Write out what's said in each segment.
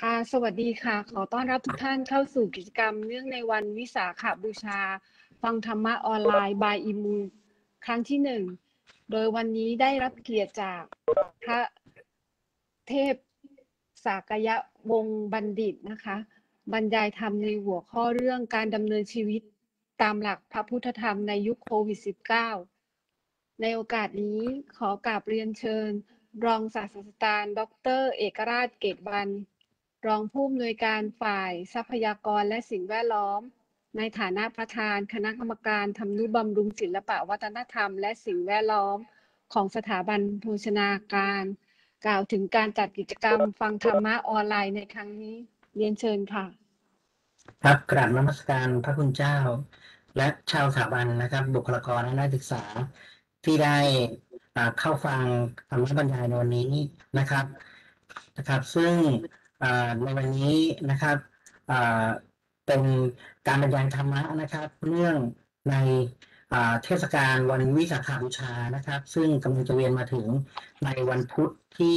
ค่ะสวัสดีค่ะขอต้อนรับทุกท่านเข้าสู่กิจกรรมเนื่องในวันวิสาขบูชาฟังธรรมะออนไลน์ by อิมูครั้งที่1โดยวันนี้ได้รับเกียรติจากพระเทพสากยวงศ์บัณฑิตนะคะบรรยายธรรมในหัวข้อเรื่องการดำเนินชีวิตตามหลักพระพุทธธรรมในยุคโควิด -19 ในโอกาสนี้ขอกราบเรียนเชิญรองศาสตราจารย์ดร.เอกราชเกตวรรณรองผู้อำนวยการฝ่ายทรัพยากรและสิ่งแวดล้อมในฐานะประธานคณะกรรมการทำนุบำรุงศิลปวัฒนธรรมและสิ่งแวดล้อมของสถาบันโภชนาการกล่าวถึงการจัดกิจกรรมฟังธรรมะออนไลน์ในครั้งนี้เรียนเชิญค่ะครับกราบนมัสการพระคุณเจ้าและชาวสถาบันนะครับบุคลากรและนักศึกษาที่ได้เข้าฟังธรรมบรรยายในวันนี้นะครับซึ่งในวันนี้นะครับเป็นการบรรยายธรรมะนะครับเรื่องในเทศกาลวันวิสาขบูชานะครับซึ่งกำลังจะเวียนมาถึงในวันพุธที่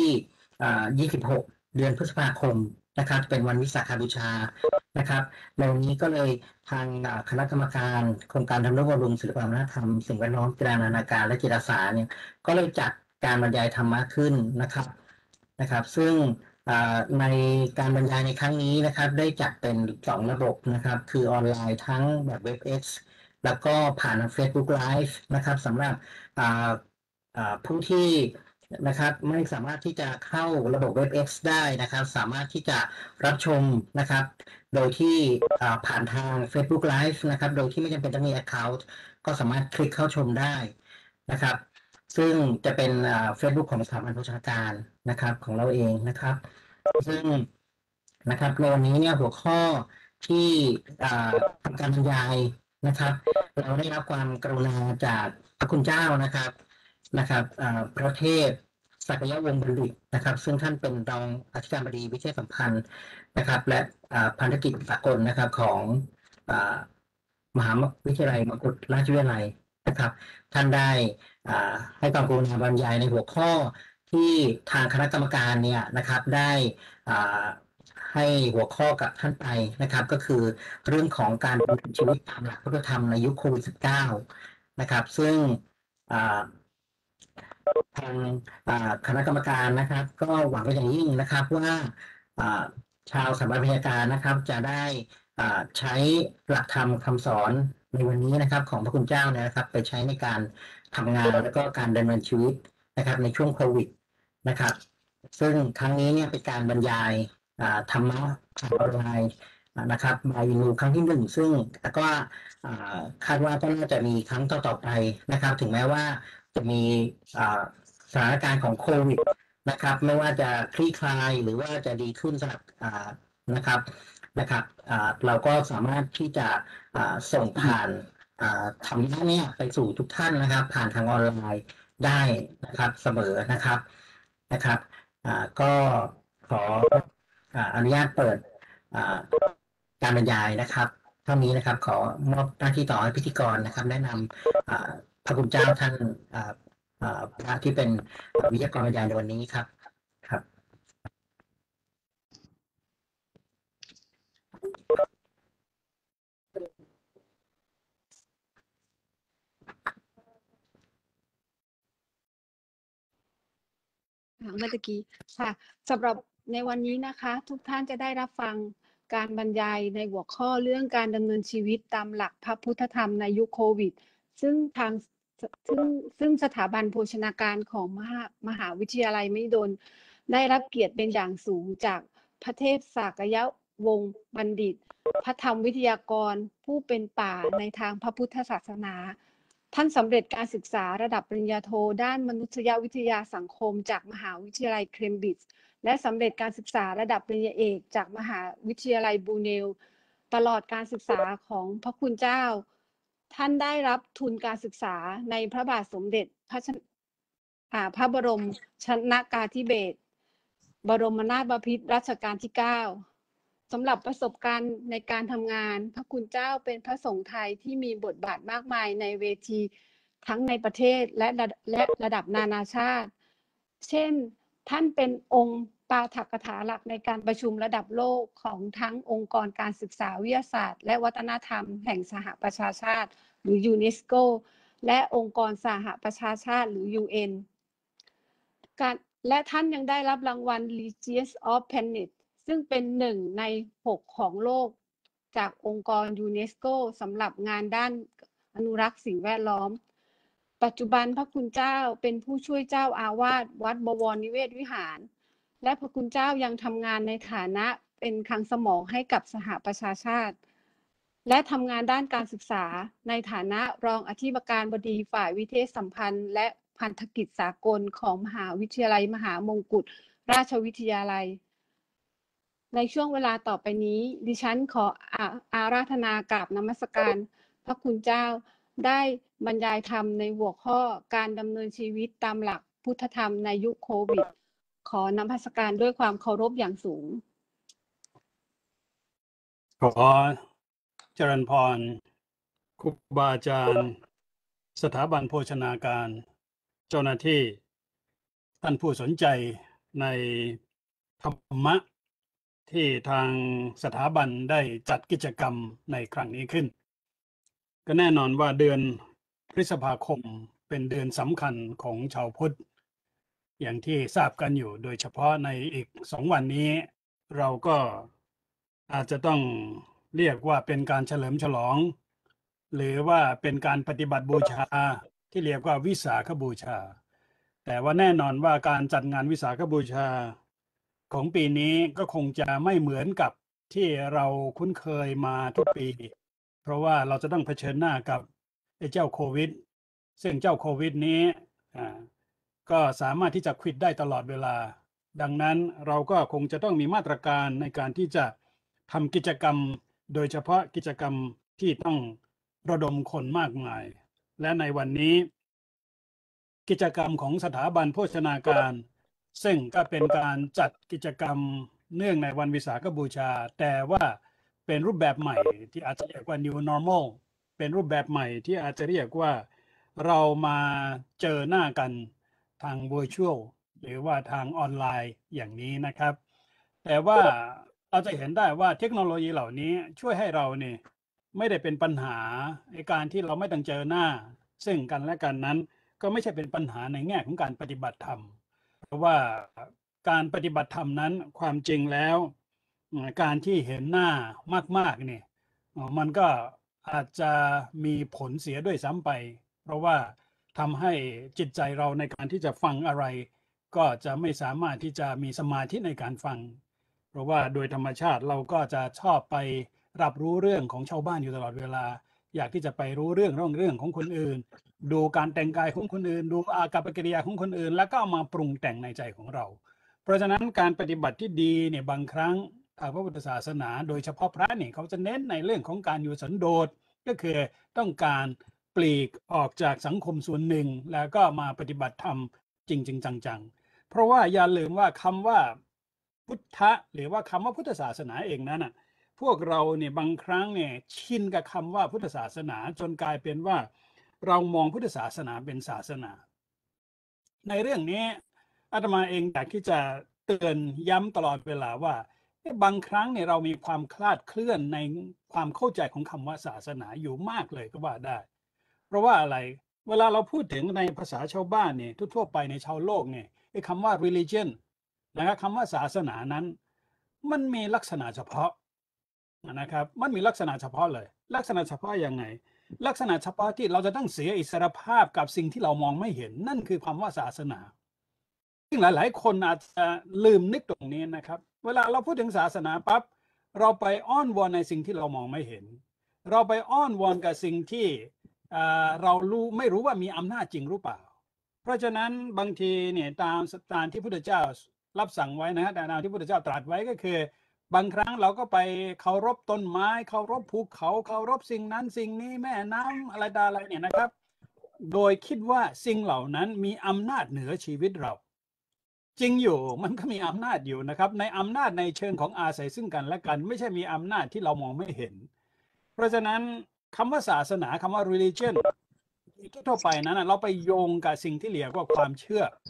26 เดือนพฤษภาคมนะครับเป็นวันวิสาขบูชานะครับในวันนี้ก็เลยทางคณะกรรมการโครงการทำนุบำรุงศิลปวัฒนธรรมสิ่งแวดล้อมกีฬานานาการและจิตอาสาเนี่ยก็เลยจัดการบรรยายธรรมะขึ้นนะครับซึ่งในการบรรยายในครั้งนี้นะครับได้จัดเป็น2ระบบนะครับคือออนไลน์ทั้งแบบ WebEx แล้วก็ผ่าน Facebook Live นะครับสำหรับผู้ที่นะครับไม่สามารถที่จะเข้าระบบ WebEx ได้นะครับสามารถที่จะรับชมนะครับโดยที่ผ่านทาง Facebook Live นะครับโดยที่ไม่จำเป็นต้องมี Account ก็สามารถคลิกเข้าชมได้นะครับซึ่งจะเป็นFacebook ของสถาบันโภชนาการนะครับของเราเองนะครับซึ่งนะครับในวันนี้เนี่ยหัวข้อที่ทำการบรรยายนะครับเราได้รับความกรุณาจากพระคุณเจ้านะครับพระเทพศักยวงศ์บัณฑิตนะครับซึ่งท่านเป็นรองอธิการบดีวิเทศสัมพันธ์นะครับและพันธกิจสากลนะครับของมหาวิทยาลัยมกุฏราชวิทยาลัยนะครับท่านได้ให้ความกรุณาบรรยายในหัวข้อที่ทางคณะกรรมการเนี่ยนะครับได้ให้หัวข้อกับท่านไปนะครับก็คือเรื่องของการดำเนินชีวิตตามหลักพุทธธรรมในยุคโควิด -19 นะครับซึ่งทางคณะกรรมการนะครับก็หวังเป็นอย่างยิ่งนะครับว่าชาวสถาบันวิทยาการนะครับจะได้ใช้หลักธรรมคำสอนในวันนี้นะครับของพระคุณเจ้านะครับไปใช้ในการทำงานแล้วก็การดำเนินชีวิตนะครับในช่วงโควิดนะครับซึ่งครั้งนี้เนี่ยเป็นการบรรยายธรรมะผ่านออนไลน์นะครับบายนูครั้งที่1ซึ่งก็คาดว่าก็น่าจะมีครั้งต่อๆไปนะครับถึงแม้ว่าจะมีสถานการณ์ของโควิดนะครับไม่ว่าจะคลี่คลายหรือว่าจะดีขึ้นสำหรับนะครับเราก็สามารถที่จะส่งผ่านธรรมะเนี่ยไปสู่ทุกท่านนะครับผ่านทางออนไลน์ได้นะครับเสมอนะครับก็ขออนุญาตเปิดการบรรยายนะครับเท่านี้นะครับขอมอบหน้าที่ต่อให้พิธีกรนะครับแนะนำพระคุณเจ้าท่านพระที่เป็นวิทยากรบรรยายในวันนี้ครับเมื่อกี้ค่ะสำหรับในวันนี้นะคะทุกท่านจะได้รับฟังการบรรยายในหัวข้อเรื่องการดำเนินชีวิตตามหลักพระพุทธธรรมในยุคโควิดซึ่งสถาบันโภชนาการของมหาวิทยาลัยมหิดลได้รับเกียรติเป็นอย่างสูงจากพระเทพสากยวงศ์บัณฑิตพระธรรมวิทยากรผู้เป็นป่าในทางพระพุทธศาสนาท่านสำเร็จการศึกษาระดับปริญญาโทด้านมนุษยวิทยาสังคมจากมหาวิทยาลัยเคมบริดจ์และสำเร็จการศึกษาระดับปริญญาเอกจากมหาวิทยาลัยบรูเนลตลอดการศึกษาของพระคุณเจ้าท่านได้รับทุนการศึกษาในพระบาทสมเด็จพระบรมชนกาธิเบศรบรมนาถบพิตรรัชกาลที่ 9สำหรับประสบการณ์ในการทำงานพระคุณเจ้าเป็นพระสงฆ์ไทยที่มีบทบาทมากมายในเวทีทั้งในประเทศและระดับนานาชาติเช่นท่านเป็นองค์ปาฐกถาหลักในการประชุมระดับโลกของทั้งองค์กรการศึกษาวิทยาศาสตร์และวัฒนธรรมแห่งสหประชาชาติหรือยูเนสโกและองค์กรสหประชาชาติหรือ UN และท่านยังได้รับรางวัล Legion of Planet ซึ่งเป็น1 ใน 6ของโลกจากองค์กรยูเนสโกสำหรับงานด้านอนุรักษ์สิ่งแวดล้อมปัจจุบันพระคุณเจ้าเป็นผู้ช่วยเจ้าอาวาสวัดบวรนิเวศวิหารและพระคุณเจ้ายังทำงานในฐานะเป็นคลังสมองให้กับสหประชาชาติและทำงานด้านการศึกษาในฐานะรองอธิการบดีฝ่ายวิเทศสัมพันธ์และพันธกิจสากลของมหาวิทยาลัยมหามงกุฎราชวิทยาลัยในช่วงเวลาต่อไปนี้ดิฉันขออาราธนากราบนมัสการพระคุณเจ้าได้บรรยายธรรมในหัวข้อการดำเนินชีวิตตามหลักพุทธธรรมในยุคโควิดขอนมัสการด้วยความเคารพอย่างสูงขอเจริญพรครูบาอาจารย์สถาบันโภชนาการเจ้าหน้าที่ท่านผู้สนใจในธรรมะที่ทางสถาบันได้จัดกิจกรรมในครั้งนี้ขึ้นก็แน่นอนว่าเดือนพฤษภาคมเป็นเดือนสำคัญของชาวพุทธอย่างที่ทราบกันอยู่โดยเฉพาะในอีก2 วันนี้เราก็อาจจะต้องเรียกว่าเป็นการเฉลิมฉลองหรือว่าเป็นการปฏิบัติบูชาที่เรียกว่าวิสาขบูชาแต่ว่าแน่นอนว่าการจัดงานวิสาขบูชาของปีนี้ก็คงจะไม่เหมือนกับที่เราคุ้นเคยมาทุกปีเพราะว่าเราจะต้องเผชิญหน้ากับไอ้เจ้าโควิดซึ่งเจ้าโควิดนี้ก็สามารถที่จะควิดได้ตลอดเวลาดังนั้นเราก็คงจะต้องมีมาตรการในการที่จะทำกิจกรรมโดยเฉพาะกิจกรรมที่ต้องระดมคนมากมายและในวันนี้กิจกรรมของสถาบันโภชนาการซึ่งก็เป็นการจัดกิจกรรมเนื่องในวันวิสาขบูชาแต่ว่าเป็นรูปแบบใหม่ที่อาจจะเรียกว่า New Normal เป็นรูปแบบใหม่ที่อาจจะเรียกว่าเรามาเจอหน้ากันทาง Virtual หรือว่าทางออนไลน์อย่างนี้นะครับแต่ว่าเราจะเห็นได้ว่าเทคโนโลยีเหล่านี้ช่วยให้เราเนี่ยไม่ได้เป็นปัญหาในการที่เราไม่ต้องเจอหน้าซึ่งกันและกันนั้นก็ไม่ใช่เป็นปัญหาในแง่ของการปฏิบัติธรรมเพราะว่าการปฏิบัติธรรมนั้นความจริงแล้วการที่เห็นหน้ามากๆเนี่ยมันก็อาจจะมีผลเสียด้วยซ้ำไปเพราะว่าทำให้จิตใจเราในการที่จะฟังอะไรก็จะไม่สามารถที่จะมีสมาธิในการฟังเพราะว่าโดยธรรมชาติเราก็จะชอบไปรับรู้เรื่องของชาวบ้านอยู่ตลอดเวลาอยากที่จะไปรู้เรื่องของคนอื่นดูการแต่งกายของคนอื่นดูอากัปกิริยาของคนอื่นแล้วก็เอามาปรุงแต่งในใจของเราเพราะฉะนั้นการปฏิบัติที่ดีเนี่ยบางครั้งทางพระพุทธศาสนาโดยเฉพาะพระเนี่ยเขาจะเน้นในเรื่องของการอยู่สันโดษก็คือต้องการปลีกออกจากสังคมส่วนหนึ่งแล้วก็มาปฏิบัติธรรมจริงๆจังๆเพราะว่าอย่าลืมว่าคำว่าพุทธะหรือว่าคำว่าพุทธศาสนาเองนั้นน่ะพวกเราเนี่ยบางครั้งเนี่ยชินกับคำว่าพุทธศาสนาจนกลายเป็นว่าเรามองพุทธศาสนาเป็นศาสนาในเรื่องนี้อาตมาเองอยากที่จะเตือนย้ำตลอดเวลาว่าบางครั้งเนี่ยเรามีความคลาดเคลื่อนในความเข้าใจของคำว่าศาสนาอยู่มากเลยก็ว่าได้เพราะว่าอะไรเวลาเราพูดถึงในภาษาชาวบ้านเนี่ยทั่วไปในชาวโลกเนี่ยไอ้คำว่า religion นะครับคำว่าศาสนานั้นมันมีลักษณะเฉพาะนะครับมันมีลักษณะเฉพาะเลยลักษณะเฉพาะยังไงลักษณะเฉพาะที่เราจะต้องเสียอิสรภาพกับสิ่งที่เรามองไม่เห็นนั่นคือคำว่าศาสนาซึ่งหลายๆคนอาจจะลืมนึกตรงนี้นะครับเวลาเราพูดถึงศาสนาปั๊บเราไปอ้อนวอนในสิ่งที่เรามองไม่เห็นเราไปอ้อนวอนกับสิ่งที่เราไม่รู้ว่ามีอำนาจจริงหรือเปล่าเพราะฉะนั้นบางทีเนี่ยตามที่พุทธเจ้ารับสั่งไว้นะฮะตามที่พุทธเจ้าตรัสไว้ก็คือบางครั้งเราก็ไปเคารพต้นไม้เคารพภูเขาเคารพสิ่งนั้นสิ่งนี้แม่น้ำอะไรต่ออะไรเนี่ยนะครับโดยคิดว่าสิ่งเหล่านั้นมีอำนาจเหนือชีวิตเราจริงอยู่มันก็มีอำนาจอยู่นะครับในอำนาจในเชิงของอาศัยซึ่งกันและกันไม่ใช่มีอำนาจที่เรามองไม่เห็นเพราะฉะนั้นคำว่าศาสนาคำว่า religion ทั่วไปนั้นเราไปโยงกับสิ่งที่เรียกว่าความเชื่อ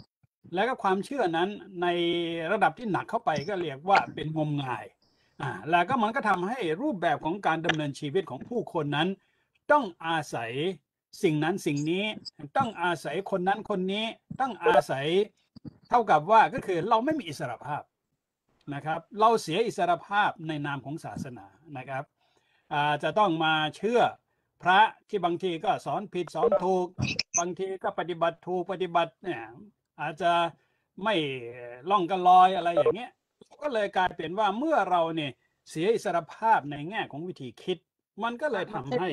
แล้วก็ความเชื่อนั้นในระดับที่หนักเข้าไปก็เรียกว่าเป็นงมงายแล้วก็มันก็ทำให้รูปแบบของการดำเนินชีวิตของผู้คนนั้นต้องอาศัยสิ่งนั้นสิ่งนี้ต้องอาศัยคนนั้นคนนี้ต้องอาศัยเท่ากับว่าก็คือเราไม่มีอิสรภาพนะครับเราเสียอิสรภาพในนามของศาสนานะครับจะต้องมาเชื่อพระที่บางทีก็สอนผิดสอนถูกบางทีก็ปฏิบัติถูกปฏิบัติเนี่ยอาจจะไม่ล่องกันลอยอะไรอย่างเงี้ยก็เลยกลายเป็นว่าเมื่อเราเนี่ยเสียอิสรภาพในแง่ของวิธีคิดมันก็เลยทำให้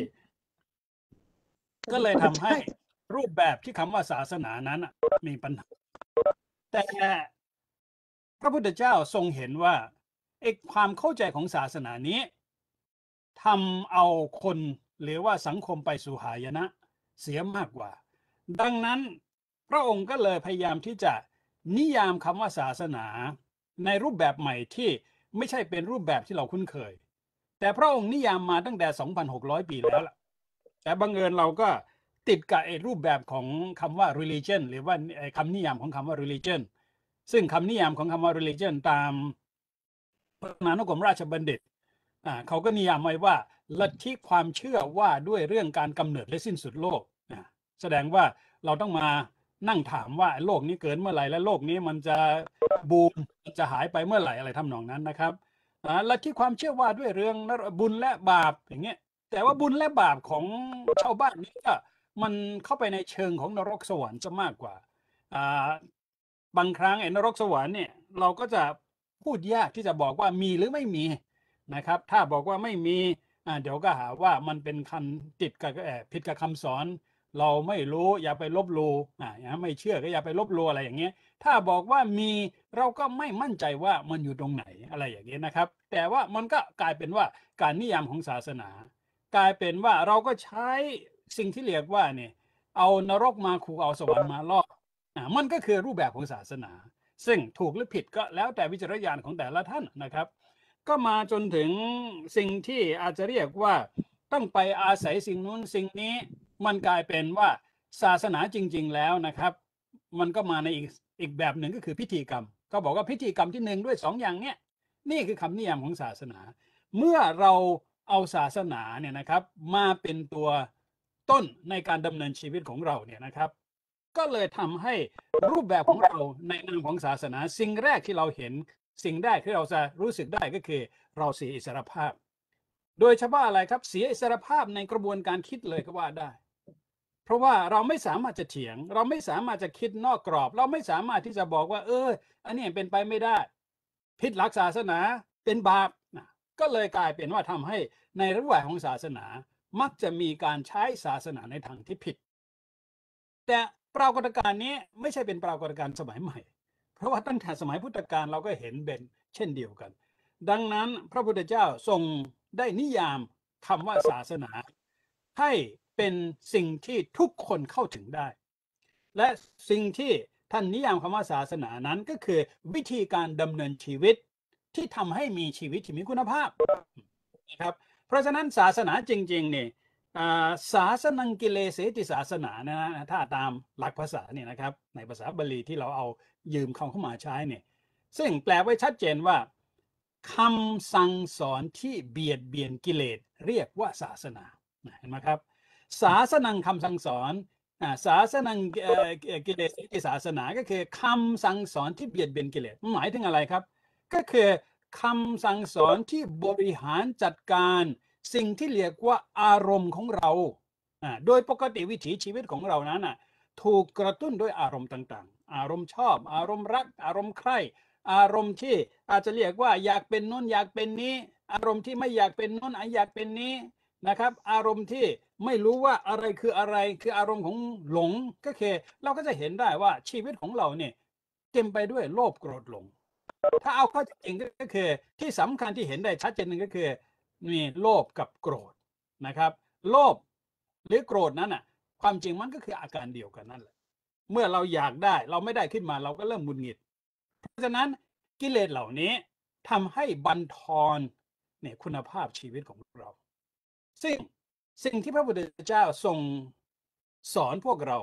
รูปแบบที่คำว่าศาสนานั้นมีปัญหาแต่พระพุทธเจ้าทรงเห็นว่าความเข้าใจของศาสนานี้ทำเอาคนหรือว่าสังคมไปสู่หายนะเสียมากกว่าดังนั้นพระองค์ก็เลยพยายามที่จะนิยามคำว่าศาสนาในรูปแบบใหม่ที่ไม่ใช่เป็นรูปแบบที่เราคุ้นเคยแต่พระองค์นิยามมาตั้งแต่ 2,600 ปีแล้วล่ะแต่บังเอิญเราก็ติดกับรูปแบบของคำว่า religion หรือว่าคำนิยามของคำว่า religion ซึ่งคำนิยามของคำว่า religion ตามพระนานุกรมราชบัณฑิตเขาก็นิยามไว้ว่าลัทธิความเชื่อว่าด้วยเรื่องการกำเนิดและสิ้นสุดโลกแสดงว่าเราต้องมานั่งถามว่าโลกนี้เกิดเมื่อไหร่และโลกนี้มันจะบูมมันจะหายไปเมื่อไหร่อะไรทำนองนั้นนะครับลัทธิความเชื่อว่าด้วยเรื่องบุญและบาปอย่างเงี้ยแต่ว่าบุญและบาปของชาวบ้านนี้ก็มันเข้าไปในเชิงของนรกสวรรค์จะมากกว่าบางครั้งนรกสวรรค์เนี่ยเราก็จะพูดยากที่จะบอกว่ามีหรือไม่มีนะครับถ้าบอกว่าไม่มีเดี๋ยวก็หาว่ามันเป็นคำติดกับผิดกับคำสอนเราไม่รู้อย่าไปลบหลู่ไม่เชื่อก็อย่าไปลบหลู่อะไรอย่างเงี้ยถ้าบอกว่ามีเราก็ไม่มั่นใจว่ามันอยู่ตรงไหนอะไรอย่างเงี้ยนะครับแต่ว่ามันก็กลายเป็นว่าการนิยามของศาสนากลายเป็นว่าเราก็ใช้สิ่งที่เรียกว่าเนี่ยเอานรกมาขู่เอาสวรรค์มาล่อมันก็คือรูปแบบของศาสนาซึ่งถูกหรือผิดก็แล้วแต่วิจารณญาณของแต่ละท่านนะครับก็มาจนถึงสิ่งที่อาจจะเรียกว่าต้องไปอาศัยสิ่งนู้นสิ่งนี้มันกลายเป็นว่าศาสนาจริงๆแล้วนะครับมันก็มาในอีกแบบหนึ่งก็คือพิธีกรรมก็บอกว่าพิธีกรรมที่1ด้วย2อย่างเนี้ยนี่คือคำนิยามของศาสนาเมื่อเราเอาศาสนาเนี่ยนะครับมาเป็นตัวต้นในการดำเนินชีวิตของเราเนี่ยนะครับก็เลยทำให้รูปแบบของเราในนามของศาสนาสิ่งแรกที่เราเห็นสิ่งแรกที่เราจะรู้สึกได้ก็คือเราเสียอิสรภาพโดยเฉพาะอะไรครับเสียอิสรภาพในกระบวนการคิดเลยก็ว่าได้เพราะว่าเราไม่สามารถจะเถียงเราไม่สามารถจะคิดนอกกรอบเราไม่สามารถที่จะบอกว่าอันนี้เป็นไปไม่ได้ผิดหลักศาสนาเป็นบาปก็เลยกลายเป็นว่าทำให้ในรูปแบบของศาสนามักจะมีการใช้ศาสนาในทางที่ผิดแต่ปรากฏการณ์นี้ไม่ใช่เป็นปรากฏการณ์สมัยใหม่เพราะว่าตั้งแต่สมัยพุทธกาลเราก็เห็นเป็นเช่นเดียวกันดังนั้นพระพุทธเจ้าทรงได้นิยามคำว่าศาสนาให้เป็นสิ่งที่ทุกคนเข้าถึงได้และสิ่งที่ท่านนิยามคำว่าศาสนานั้นก็คือวิธีการดำเนินชีวิตที่ทำให้มีชีวิตที่มีคุณภาพนะครับเพราะฉะนั้นศาสนาจริงๆเนี่ยศาสนังกิเลเสติศาสนานะถ้าตามหลักภาษาเนี่ยนะครับในภาษาบาลีที่เราเอายืมเข้ามาใช้เนี่ยซึ่งแปลไว้ชัดเจนว่าคำสั่งสอนที่เบียดเบียนกิเลสเรียกว่าศาสนาเห็นไหมครับศาสนังคำสั่งสอนศาสนังกิเลสติศาสนาก็คือคำสั่งสอนที่เบียดเบียนกิเลสหมายถึงอะไรครับก็คือคำสั่งสอนที่บริหารจัดการสิ่งที่เรียกว่าอารมณ์ของเราโดยปกติวิถีชีวิตของเรานั้นถูกกระตุ้นด้วยอารมณ์ต่างๆอารมณ์ชอบอารมณ์รักอารมณ์ใคร่อารมณ์ที่อาจจะเรียกว่าอยากเป็นนู้นอยากเป็นนี้อารมณ์ที่ไม่อยากเป็นนู้นอยากเป็นนี้นะครับอารมณ์ที่ไม่รู้ว่าอะไรคืออะไรคืออารมณ์ของหลงก็คือเราก็จะเห็นได้ว่าชีวิตของเราเนี่ยเต็มไปด้วยโลภโกรธหลงถ้าเอาเข้าจริงก็คือที่สำคัญที่เห็นได้ชัดเจนนึงก็คือมีโลภกับโกรธนะครับโลภหรือโกรธนั้นความจริงมันก็คืออาการเดียวกันนั่นแหละเมื่อเราอยากได้เราไม่ได้ขึ้นมาเราก็เริ่มหงุดหงิดเพราะฉะนั้นกิเลสเหล่านี้ทำให้บั่นทอนเนี่ยคุณภาพชีวิตของเราซึ่งสิ่งที่พระพุทธเจ้าทรงสอนพวกเรา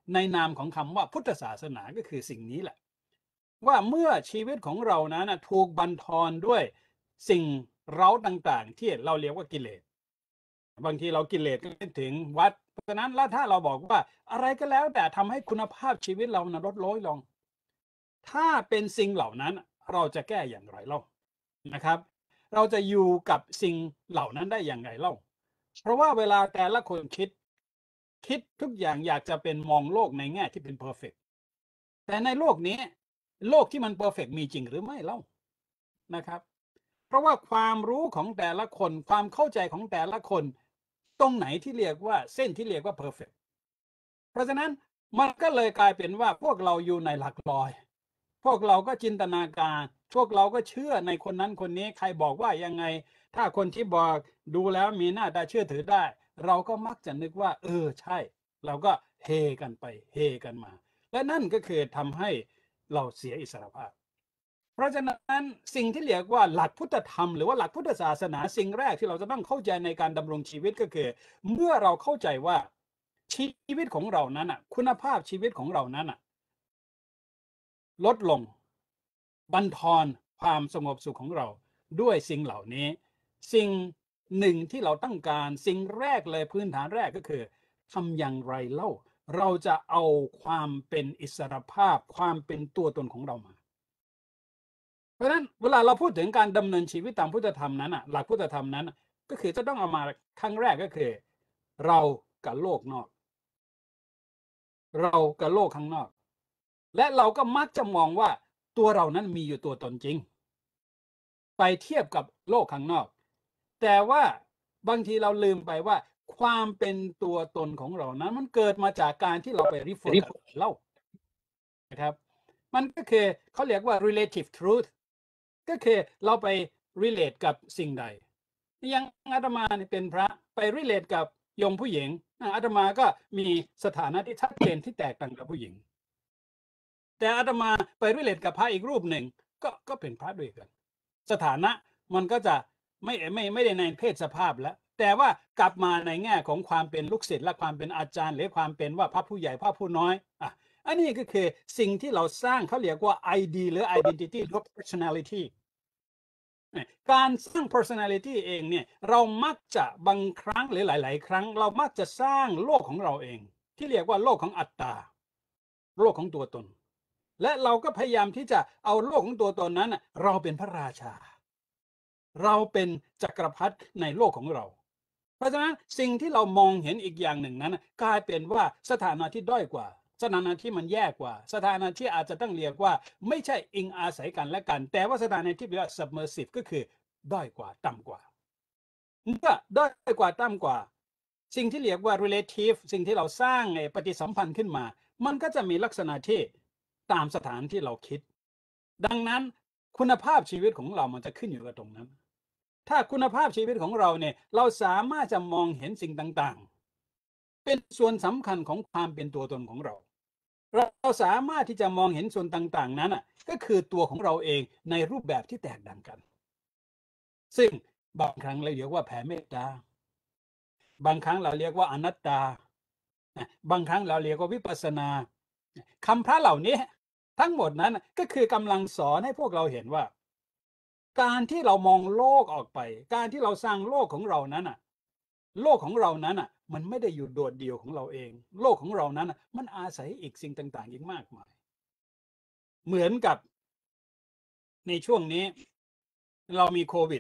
ในนามของคำว่าพุทธศาสนาก็คือสิ่งนี้แหละว่าเมื่อชีวิตของเรานั้นถูกบั่นทอนด้วยสิ่งเร้าต่างๆที่เราเรียกว่ากิเลสบางทีเรากิเลสก็นึกถึงวัดเพราะฉะนั้นแล้วถ้าเราบอกว่าอะไรก็แล้วแต่ทำให้คุณภาพชีวิตเราลดน้อยลงถ้าเป็นสิ่งเหล่านั้นเราจะแก้อย่างไรเล่านะครับเราจะอยู่กับสิ่งเหล่านั้นได้อย่างไรเล่าเพราะว่าเวลาแต่ละคนคิดทุกอย่างอยากจะเป็นมองโลกในแง่ที่เป็นเพอร์เฟกต์แต่ในโลกนี้โลกที่มันเพอร์เฟกต์มีจริงหรือไม่เล่านะครับเพราะว่าความรู้ของแต่ละคนความเข้าใจของแต่ละคนตรงไหนที่เรียกว่าเส้นที่เรียกว่าเพอร์เฟกต์เพราะฉะนั้นมันก็เลยกลายเป็นว่าพวกเราอยู่ในหลักร้อยพวกเราก็จินตนาการพวกเราก็เชื่อในคนนั้นคนนี้ใครบอกว่ายังไงถ้าคนที่บอกดูแล้วมีหน้าตาเชื่อถือได้เราก็มักจะนึกว่าใช่เราก็เฮกันไปเฮกันมาและนั่นก็คือทำให้เราเสียอิสรภาพเพราะฉะนั้นสิ่งที่เรียกว่าหลักพุทธธรรมหรือว่าหลักพุทธศาสนาสิ่งแรกที่เราจะต้องเข้าใจในการดำรงชีวิตก็คือเมื่อเราเข้าใจว่าชีวิตของเรานั้นคุณภาพชีวิตของเรานั้นลดลงบั่นทอนความสงบสุขของเราด้วยสิ่งเหล่านี้สิ่งหนึ่งที่เราต้องการสิ่งแรกเลยพื้นฐานแรกก็คือทำอย่างไรเล่าเราจะเอาความเป็นอิสรภาพความเป็นตัวตนของเรามาเพราะฉะนั้นเวลาเราพูดถึงการดำเนินชีวิตตามพุทธธรรมนั้นหลักพุทธธรรมนั้นก็คือจะต้องเอามาครั้งแรกก็คือเรากับโลกนอกเรากับโลกข้างนอกและเราก็มักจะมองว่าตัวเรานั้นมีอยู่ตัวตนจริงไปเทียบกับโลกข้างนอกแต่ว่าบางทีเราลืมไปว่าความเป็นตัวตนของเรานั้นมันเกิดมาจากการที่เราไปรีเฟอร์กับเล่านะครับมันก็คือเขาเรียกว่า relative truth ก็คือเราไป relate กับสิ่งใดอย่างอาตมาเป็นพระไป relate กับโยมผู้หญิงอาตมาก็มีสถานะที่ชัดเจนที่แตกต่างกับผู้หญิงแต่อาตมาไป relate กับพระอีกรูปหนึ่งก็เป็นพระด้วยกันสถานะมันก็จะไม่ได้ในเพศสภาพแล้วแต่ว่ากลับมาในแง่ของความเป็นลูกศิษย์และความเป็นอาจารย์หรือความเป็นว่าพระผู้ใหญ่พระผู้น้อยอันนี้ก็คือสิ่งที่เราสร้างเขาเรียกว่า ID หรือ identity หรือ personality การสร้าง personality เองเนี่ยเรามักจะบางครั้งหรือหลายๆครั้งเรามักจะสร้างโลกของเราเองที่เรียกว่าโลกของอัตตาโลกของตัวตนและเราก็พยายามที่จะเอาโลกของตัวตนนั้นเราเป็นพระราชาเราเป็นจักรพรรดิในโลกของเราเพราะฉะนั้นสิ่งที่เรามองเห็นอีกอย่างหนึ่งนั้นกลายเป็นว่าสถานะที่ด้อยกว่าสถานะที่มันแย่กว่าสถานะที่อาจจะต้องเรียกว่าไม่ใช่อิงอาศัยกันและกันแต่ว่าสถานะที่เรียกว่า submersive ก็คือด้อยกว่าต่ำกว่าเมื่อด้อยกว่าต่ำกว่าสิ่งที่เรียกว่า relative สิ่งที่เราสร้างปฏิสัมพันธ์ขึ้นมามันก็จะมีลักษณะที่ตามสถานที่เราคิดดังนั้นคุณภาพชีวิตของเรามันจะขึ้นอยู่กับตรงนั้นถ้าคุณภาพชีวิตของเราเนี่ยเราสามารถจะมองเห็นสิ่งต่างๆเป็นส่วนสำคัญของความเป็นตัวตนของเราเราสามารถที่จะมองเห็นส่วนต่างๆนั้นก็คือตัวของเราเองในรูปแบบที่แตกต่างกันซึ่งบางครั้งเราเรียกว่าแผ่เมตตาบางครั้งเราเรียกว่าอนัตตาบางครั้งเราเรียกว่าวิปัสสนาคำพระเหล่านี้ทั้งหมดนั้นก็คือกำลังสอนให้พวกเราเห็นว่าการที่เรามองโลกออกไปการที่เราสร้างโลกของเรานั้นโลกของเรานั้นมันไม่ได้อยู่โดดเดี่ยวของเราเองโลกของเรานั้นมันอาศัยอีกสิ่งต่างๆอีกมากมายเหมือนกับในช่วงนี้เรามีโควิด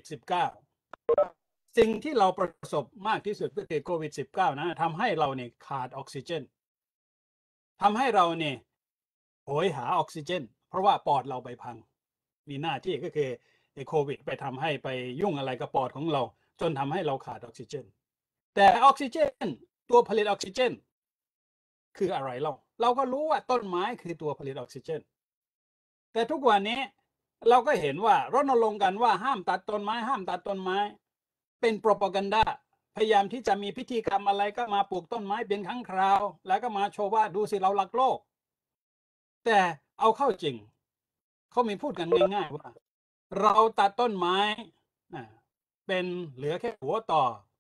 -19 สิ่งที่เราประสบมากที่สุดก็คือโควิด -19 นะทำให้เราเนี่ยขาดออกซิเจนทำให้เราเนี่ยโหยหาออกซิเจนเพราะว่าปอดเราไปพังมีหน้าที่ก็คือโควิดไปทำให้ไปยุ่งอะไรกับปอดของเราจนทำให้เราขาดออกซิเจนแต่ออกซิเจนตัวผลิตออกซิเจนคืออะไรเราก็รู้ว่าต้นไม้คือตัวผลิตออกซิเจนแต่ทุกวันนี้เราก็เห็นว่ารณรงค์กันว่าห้ามตัดต้นไม้ห้ามตัดต้นไม้เป็นโปรปากันดาพยายามที่จะมีพิธีกรรมอะไรก็มาปลูกต้นไม้เป็นครั้งคราวแล้วก็มาโชว์ว่าดูสิเรารักโลกแต่เอาเข้าจริงเขามีพูดกันง่ายๆว่าเราตัดต้นไม้เป็นเหลือแค่หัวต่อ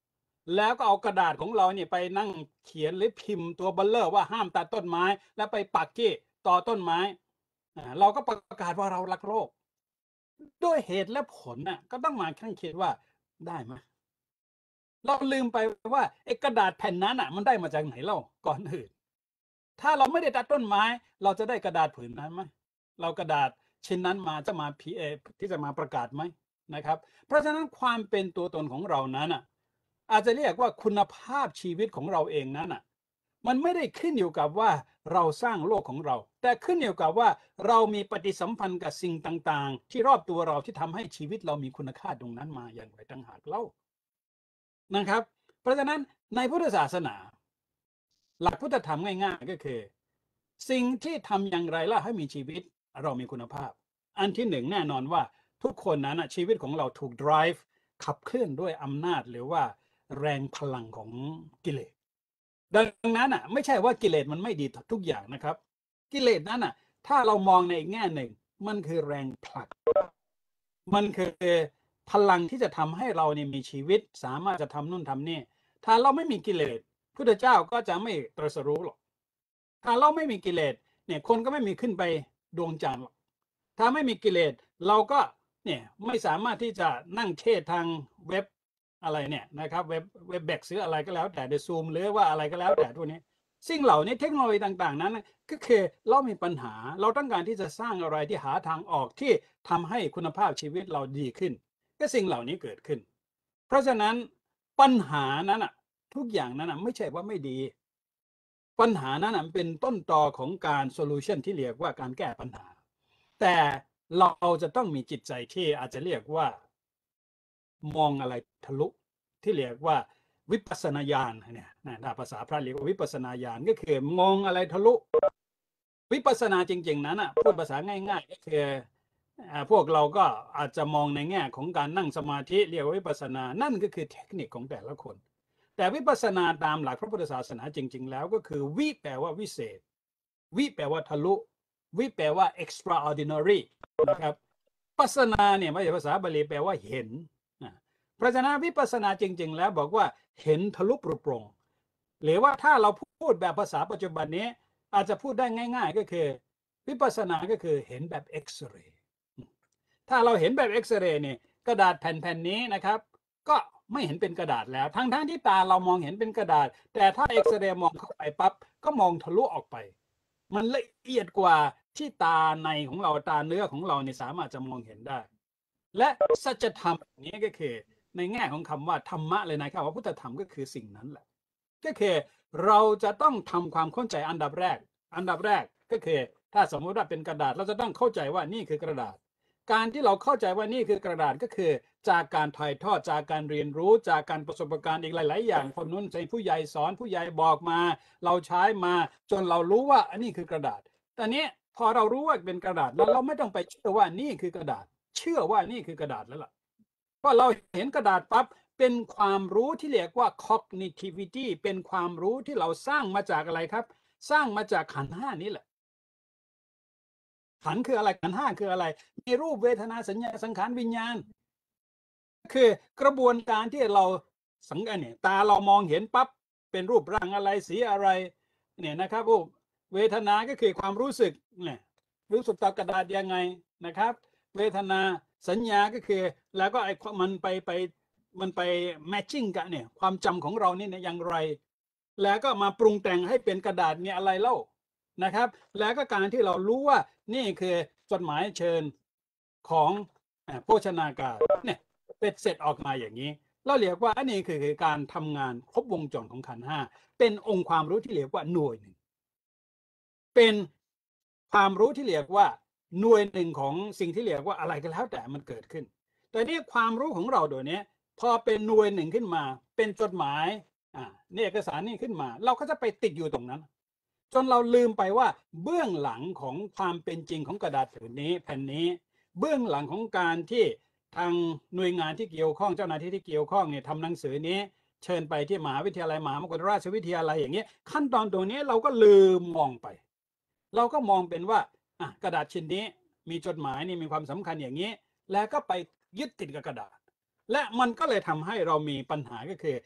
แล้วก็เอากระดาษของเราเนี่ยไปนั่งเขียนหรือพิมพ์ตัวเบลเลอร์ว่าห้ามตัดต้นไม้แล้วไปปักที่ตอต้นไม้เราก็ประกาศว่าเรารักโลกด้วยเหตุและผลน่ะก็ต้องมาขั้นคิดว่าได้ไหมเราลืมไปว่าไอ้กระดาษแผ่นนั้นมันได้มาจากไหนเล่าก่อนอื่นถ้าเราไม่ได้ตัดต้นไม้เราจะได้กระดาษผืนนั้นไหมเรากระดาษชิ้นนั้นมาจะมาที่จะมาประกาศไหมนะครับเพราะฉะนั้นความเป็นตัวตนของเรานั้นอาจจะเรียกว่าคุณภาพชีวิตของเราเองนั้นมันไม่ได้ขึ้นอยู่กับว่าเราสร้างโลกของเราแต่ขึ้นอยู่กับว่าเรามีปฏิสัมพันธ์กับสิ่งต่างๆที่รอบตัวเราที่ทำให้ชีวิตเรามีคุณค่าตรงนั้นมาอย่างไรต่างหากเล่านะครับเพราะฉะนั้นในพุทธศาสนาหลักพุทธธรรมง่ายๆก็คือสิ่งที่ทำอย่างไรล่ะให้มีชีวิตเรามีคุณภาพอันที่หนึ่งแน่นอนว่าทุกคนนั้นชีวิตของเราถูก drive ขับเคลื่อนด้วยอำนาจหรือว่าแรงพลังของกิเลสดังนั้นไม่ใช่ว่ากิเลสมันไม่ดีทุกอย่างนะครับกิเลสนั้นถ้าเรามองในอีกแง่หนึ่งมันคือแรงผลักมันคือพลังที่จะทำให้เราเนี่ยมีชีวิตสามารถจะทำนู่นทำนี่ถ้าเราไม่มีกิเลสพุทธเจ้าก็จะไม่ตรัสรู้หรอกถ้าเราไม่มีกิเลสเนี่ยคนก็ไม่มีขึ้นไปดวงจันทร์หรอกถ้าไม่มีกิเลสเราก็เนี่ยไม่สามารถที่จะนั่งเทศทางเว็บอะไรเนี่ยนะครับเว็บแบกซื้ออะไรก็แล้วแต่ในซูมหรือว่าอะไรก็แล้วแต่ทุกนี้สิ่งเหล่านี้เทคโนโลยีต่างๆนั้นก็คือเรามีปัญหาเราต้องการที่จะสร้างอะไรที่หาทางออกที่ทำให้คุณภาพชีวิตเราดีขึ้นก็สิ่งเหล่านี้เกิดขึ้นเพราะฉะนั้นปัญหานั้นทุกอย่างนั้นไม่ใช่ว่าไม่ดีปัญหานั้นเป็นต้นตอของการโซลูชันที่เรียกว่าการแก้ปัญหาแต่เราจะต้องมีจิตใจที่อาจจะเรียกว่ามองอะไรทะลุที่เรียกว่าวิปัสสนาญาณเนี่ยถ้าภาษาพระเรียกว่าวิปัสสนาญาณก็คือมองอะไรทะลุวิปัสสนาจริงๆนั้นพูดภาษาง่ายๆก็คือพวกเราก็อาจจะมองในแง่ของการนั่งสมาธิเรียกว่าวิปัสสนานั่นก็คือเทคนิคของแต่ละคนแต่วิปัสสนาตามหลักพระพุทธศาสนาจริงๆแล้วก็คือวิแปลว่าวิเศษวิแปลว่าทะลุวิแปลว่า extraordinary นะครับปัสสนาเนี่ยมาจากภาษาบาลีแปลว่าเห็นเพราะฉะนั้นวิปัสสนาจริงๆแล้วบอกว่าเห็นทะลุปรุโปร่งหรือว่าถ้าเราพูดแบบภาษาปัจจุบันนี้อาจจะพูดได้ง่ายๆก็คือวิปัสสนาก็คือเห็นแบบเอ็กซเรย์ถ้าเราเห็นแบบเอ็กซเรย์เนี่ยกระดาษแผ่นนี้นะครับก็ไม่เห็นเป็นกระดาษแล้วทั้งที่ตาเรามองเห็นเป็นกระดาษแต่ถ้าเอ็กซเรย์มองเข้าไปปั๊บก็มองทะลุออกไปมันละเอียดกว่าที่ตาในของเราตาเนื้อของเราเนี่ยสามารถจะมองเห็นได้และสัจธรรมนี้ก็คือในแง่ของคำว่าธรรมะเลยนะครับว่าพุทธธรรมก็คือสิ่งนั้นแหละก็คือเราจะต้องทำความเข้าใจอันดับแรกก็คือถ้าสมมติว่าเป็นกระดาษเราจะต้องเข้าใจว่านี่คือกระดาษการที่เราเข้าใจว่านี่คือกระดาษก็คือจากการถ่ายทอดจากการเรียนรู้จากการประสบการณ์อีกหลายๆอย่างคนนู้นใส่ผู้ใหญ่สอนผู้ใหญ่บอกมาเราใช้มาจนเรารู้ว่าอันนี้คือกระดาษแต่นี้พอเรารู้ว่าเป็นกระดาษแล้วเราไม่ต้องไปเชื่อว่านี่คือกระดาษเชื่อว่านี่คือกระดาษแล้วล่ะเพราะเราเห็นกระดาษปั๊บเป็นความรู้ที่เรียกว่า cognitivity เป็นความรู้ที่เราสร้างมาจากอะไรครับสร้างมาจากขันธ์ห้านี้แหละขันธ์คืออะไรขันธ์ห้าคืออะไรมีรูปเวทนาสัญญาสังขารวิญญาณคือกระบวนการที่เราสังเกตเนี่ยตาเรามองเห็นปั๊บเป็นรูปร่างอะไรสีอะไรเนี่ยนะครับเวทนาก็คือความรู้สึกเนี่ยรู้สึกต่อกระดาษยังไงนะครับเวทนาสัญญาก็คือแล้วก็ไอ้มันไปแมทชิ่งกันเนี่ยความจำของเรานี่อย่างไรแล้วก็มาปรุงแต่งให้เป็นกระดาษเนี่ยอะไรเล่านะครับแล้วก็การที่เรารู้ว่านี่คือจดหมายเชิญของโภชนาการเนี่ยเป็นเสร็จออกมาอย่างนี้เราเรียกว่าอันนี้คือการทำงานครบวงจรของขันธ์ห้าเป็นองค์ความรู้ที่เรียกว่าหน่วยหนึ่งเป็นความรู้ที่เรียกว่าหน่วยหนึ่งของสิ่งที่เรียกว่าอะไรก็แล้วแต่มันเกิดขึ้นแต่นี่ความรู้ของเราโดยนี้พอเป็นหน่วยหนึ่งขึ้นมาเป็นจดหมายนี่เอกสารนี่ขึ้นมาเราก็จะไปติดอยู่ตรงนั้นจนเราลืมไปว่าเบื้องหลังของความเป็นจริงของกระดาษแผ่นนี้เบื้องหลังของการที่ทางหน่วยงานที่เกี่ยวข้องเจ้าหน้าที่ที่เกี่ยวข้องเนี่ยทำหนังสือนี้เชิญไปที่มหาวิทยาลัยมหามกุฏราชวิทยาลัยอย่างเงี้ยขั้นตอนตรงนี้เราก็ลืมมองไปเราก็มองเป็นว่ากระดาษชิ้นนี้มีจดหมายนี่มีความสำคัญอย่างนี้แล้วก็ไปยึดติดกับกระดาษและมันก็เลยทำให้เรามีปัญหาก็คือคุณภ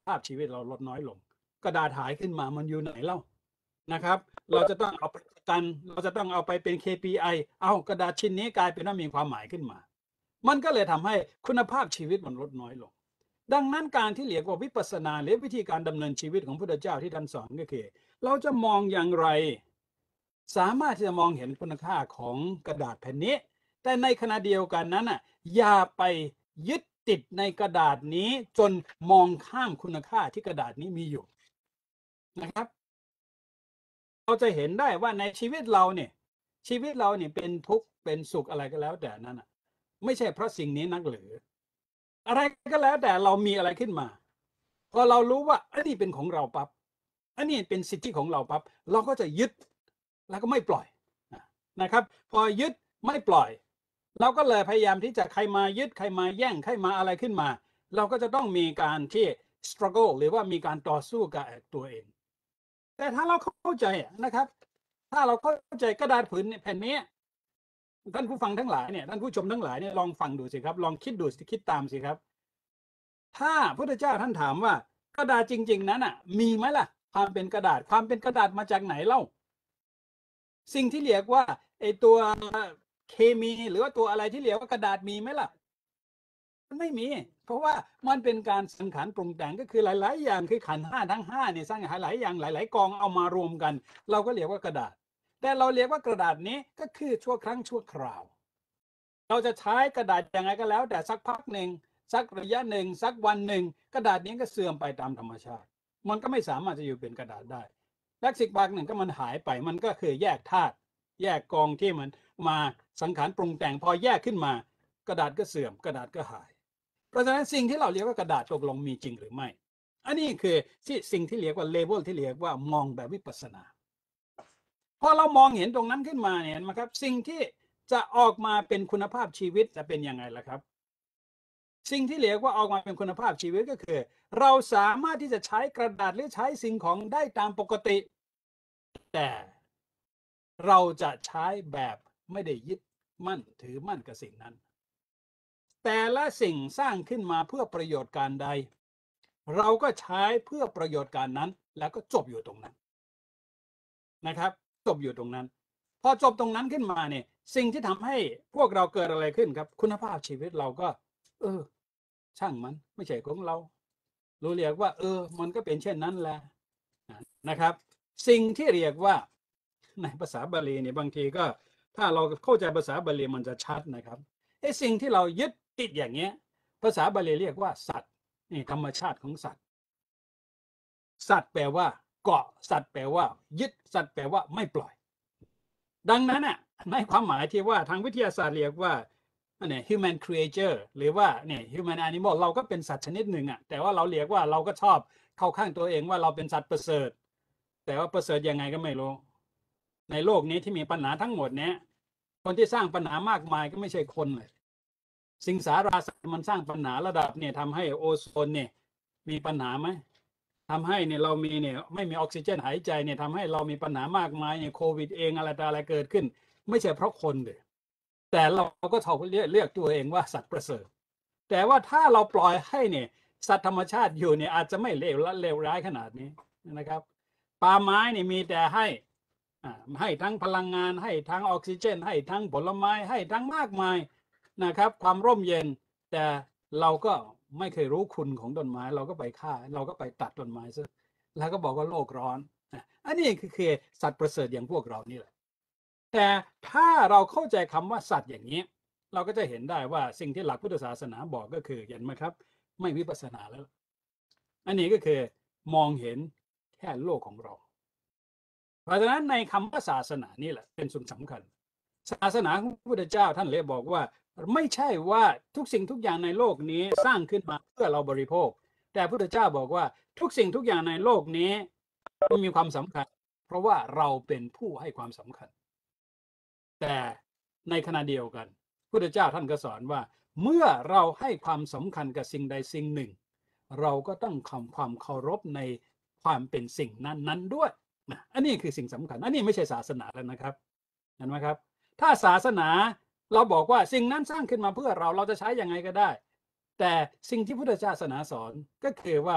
ภาพชีวิตเราลดน้อยลงกระดาษหายขึ้นมามันอยู่ไหนเล่านะครับเราจะต้องเอาไปกันเราจะต้องเอาไปเป็น KPI เอากระดาษชิ้นนี้กลายเป็นว่ามีความหมายขึ้นมามันก็เลยทำให้คุณภาพชีวิตมันลดน้อยลงดังนั้นการที่เรียกว่าวิปัสสนาหรือวิธีการดำเนินชีวิตของพระพุทธเจ้าที่ท่านสอนก็คือเราจะมองอย่างไรสามารถที่จะมองเห็นคุณค่าของกระดาษแผ่นนี้แต่ในขณะเดียวกันนั้นอย่าไปยึดติดในกระดาษนี้จนมองข้ามคุณค่าที่กระดาษนี้มีอยู่นะครับเราจะเห็นได้ว่าในชีวิตเราเนี่ยเป็นทุกข์เป็นสุขอะไรก็แล้วแต่นั้นไม่ใช่เพราะสิ่งนี้นักหรืออะไรก็แล้วแต่เรามีอะไรขึ้นมาพอเรารู้ว่าอันนี้เป็นของเราปั๊บอันนี้เป็นสิทธิของเราปั๊บเราก็จะยึดแล้วก็ไม่ปล่อยนะครับพอยึดไม่ปล่อยเราก็เลยพยายามที่จะใครมายึดใครมาแย่งใครมาอะไรขึ้นมาเราก็จะต้องมีการที่ struggle หรือว่ามีการต่อสู้กับตัวเองแต่ถ้าเราเข้าใจนะครับถ้าเราเข้าใจกระดาษผืนแผ่นนี้ท่านผู้ฟังทั้งหลายเนี่ยท่านผู้ชมทั้งหลายเนี่ยลองฟังดูสิครับลองคิดดูคิดตามสิครับถ้าพระพุทธเจ้าท่านถามว่ากระดาษจริงๆนั้นมีไหมล่ะความเป็นกระดาษมาจากไหนเล่าสิ่งที่เรียกว่าไอตัวเคมีหรือว่าตัวอะไรที่เรียกว่ากระดาษมีไหมล่ะมันไม่มีเพราะว่ามันเป็นการสังขารปรุงแต่งก็คือหลายๆอย่างคือขันธ์ห้าทั้งห้าเนี่ยสร้างหลายอย่างหลายๆกองเอามารวมกันเราก็เรียกว่ากระดาษแต่เราเรียกว่ากระดาษนี้ก็คือชั่วครั้งชั่วคราวเราจะใช้กระดาษยังไงก็แล้วแต่สักพักหนึ่งสักระยะหนึ่งสักวันหนึ่งกระดาษนี้ก็เสื่อมไปตามธรรมชาติมันก็ไม่สามารถจะอยู่เป็นกระดาษได้แล้วสิกพักหนึ่งก็มันหายไปมันก็คือแยกธาตุแยกกองที่มันมาสังขารปรุงแต่งพอแยกขึ้นมากระดาษก็เสื่อมกระดาษก็หายเพราะฉะนั้นสิ่งที่เราเรียกว่ากระดาษตกลงมีจริงหรือไม่อันนี้คือสิ่งที่เรียกว่าเลเวลที่เรียกว่ามองแบบวิปัสสนาพอเรามองเห็นตรงนั้นขึ้นมาเนี่ยนะครับสิ่งที่จะออกมาเป็นคุณภาพชีวิตจะเป็นยังไงล่ะครับสิ่งที่เรียกว่าออกมาเป็นคุณภาพชีวิตก็คือเราสามารถที่จะใช้กระดาษหรือใช้สิ่งของได้ตามปกติแต่เราจะใช้แบบไม่ได้ยึดมั่นถือมั่นกับสิ่งนั้นแต่ละสิ่งสร้างขึ้นมาเพื่อประโยชน์การใดเราก็ใช้เพื่อประโยชน์การนั้นแล้วก็จบอยู่ตรงนั้นนะครับจบอยู่ตรงนั้นพอจบตรงนั้นขึ้นมาเนี่ยสิ่งที่ทำให้พวกเราเกิดอะไรขึ้นครับคุณภาพชีวิตเราก็ช่างมันไม่ใช่ของเรารู้เรียกว่ามันก็เป็นเช่นนั้นแหละนะครับสิ่งที่เรียกว่าในภาษาบาลีเนี่ยบางทีก็ถ้าเราเข้าใจภาษาบาลีมันจะชัดนะครับไอ้สิ่งที่เรายึดติดอย่างเงี้ยภาษาบาลีเรียกว่าสัตว์นี่ธรรมชาติของสัตว์สัตว์แปลว่าเกาะสัตว์แปลว่ายึดสัตว์แปลว่าไม่ปล่อยดังนั้นในความหมายที่ว่าทางวิทยาศาสตร์เรียกว่าเนี่ย human creature หรือว่าเนี่ย human animal เราก็เป็นสัตว์ชนิดหนึ่งแต่ว่าเราเรียกว่าเราก็ชอบเข้าข้างตัวเองว่าเราเป็นสัตว์ประเสริฐแต่ว่าประเสริฐยังไงก็ไม่รู้ในโลกนี้ที่มีปัญหาทั้งหมดเนี้ยคนที่สร้างปัญหามากมายก็ไม่ใช่คนเลยสิงสาราสัตว์มันสร้างปัญหาระดับเนี่ยทำให้โอโซนเนี่ยมีปัญหาไหมทำให้เนี่ยเรามีเนี่ยไม่มีออกซิเจนหายใจเนี่ยทำให้เรามีปัญหามากมายเนี่ยโควิดเองอะไรเกิดขึ้นไม่ใช่เพราะคนเลยแต่เราก็เรียกตัวเองว่าสัตว์ประเสริฐแต่ว่าถ้าเราปล่อยให้เนี่ยสัตว์ธรรมชาติอยู่เนี่ยอาจจะไม่เลวร้ายขนาดนี้นะครับป่าไม้เนี่ยมีแต่ให้ทั้งพลังงานให้ทั้งออกซิเจนให้ทั้งผลไม้ให้ทั้งมากมายนะครับความร่มเย็นแต่เราก็ไม่เคยรู้คุณของต้นไม้เราก็ไปฆ่าเราก็ไปตัดต้นไม้ซะแล้วก็บอกว่าโลกร้อนอันนี้คือสัตว์ประเสริฐอย่างพวกเรานี่แหละแต่ถ้าเราเข้าใจคำว่าสัตว์อย่างนี้เราก็จะเห็นได้ว่าสิ่งที่หลักพุทธศาสนาบอกก็คือเห็นไหมครับไม่วิปัสสนาแล้วอันนี้ก็คือมองเห็นแค่โลกของเราเพราะฉะนั้นในคำว่าศาสนานี่แหละเป็นส่วนสำคัญศาสนาของพระพุทธเจ้าท่านเลยบอกว่าไม่ใช่ว่าทุกสิ่งทุกอย่างในโลกนี้สร้างขึ้นมาเพื่อเราบริโภคแต่พระพุทธเจ้าบอกว่าทุกสิ่งทุกอย่างในโลกนี้มีความสำคัญเพราะว่าเราเป็นผู้ให้ความสำคัญแต่ในขณะเดียวกันพระพุทธเจ้าท่านก็สอนว่าเมื่อเราให้ความสำคัญกับสิ่งใดสิ่งหนึ่งเราก็ต้องทำความเคารพในความเป็นสิ่งนั้นๆด้วยอันนี้คือสิ่งสำคัญอันนี้ไม่ใช่ศาสนาแล้วนะครับเห็นไหมครับถ้าศาสนาเราบอกว่าสิ่งนั้นสร้างขึ้นมาเพื่อเราจะใช้ยังไงก็ได้แต่สิ่งที่พุทธศาสนาสอนก็คือว่า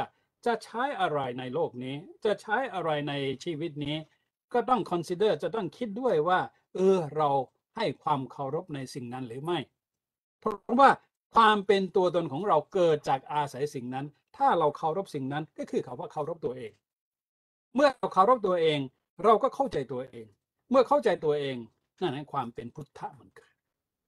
จะใช้อะไรในโลกนี้จะใช้อะไรในชีวิตนี้ก็ต้อง consider จะต้องคิดด้วยว่าเราให้ความเคารพในสิ่งนั้นหรือไม่เพราะว่าความเป็นตัวตนของเราเกิดจากอาศัยสิ่งนั้นถ้าเราเคารพสิ่งนั้นก็คือเขาว่าเคารพตัวเองเมื่อเราเคารพตัวเองเราก็เข้าใจตัวเองเมื่อเข้าใจตัวเองนั่นให้ความเป็นพุทธะมันเกิด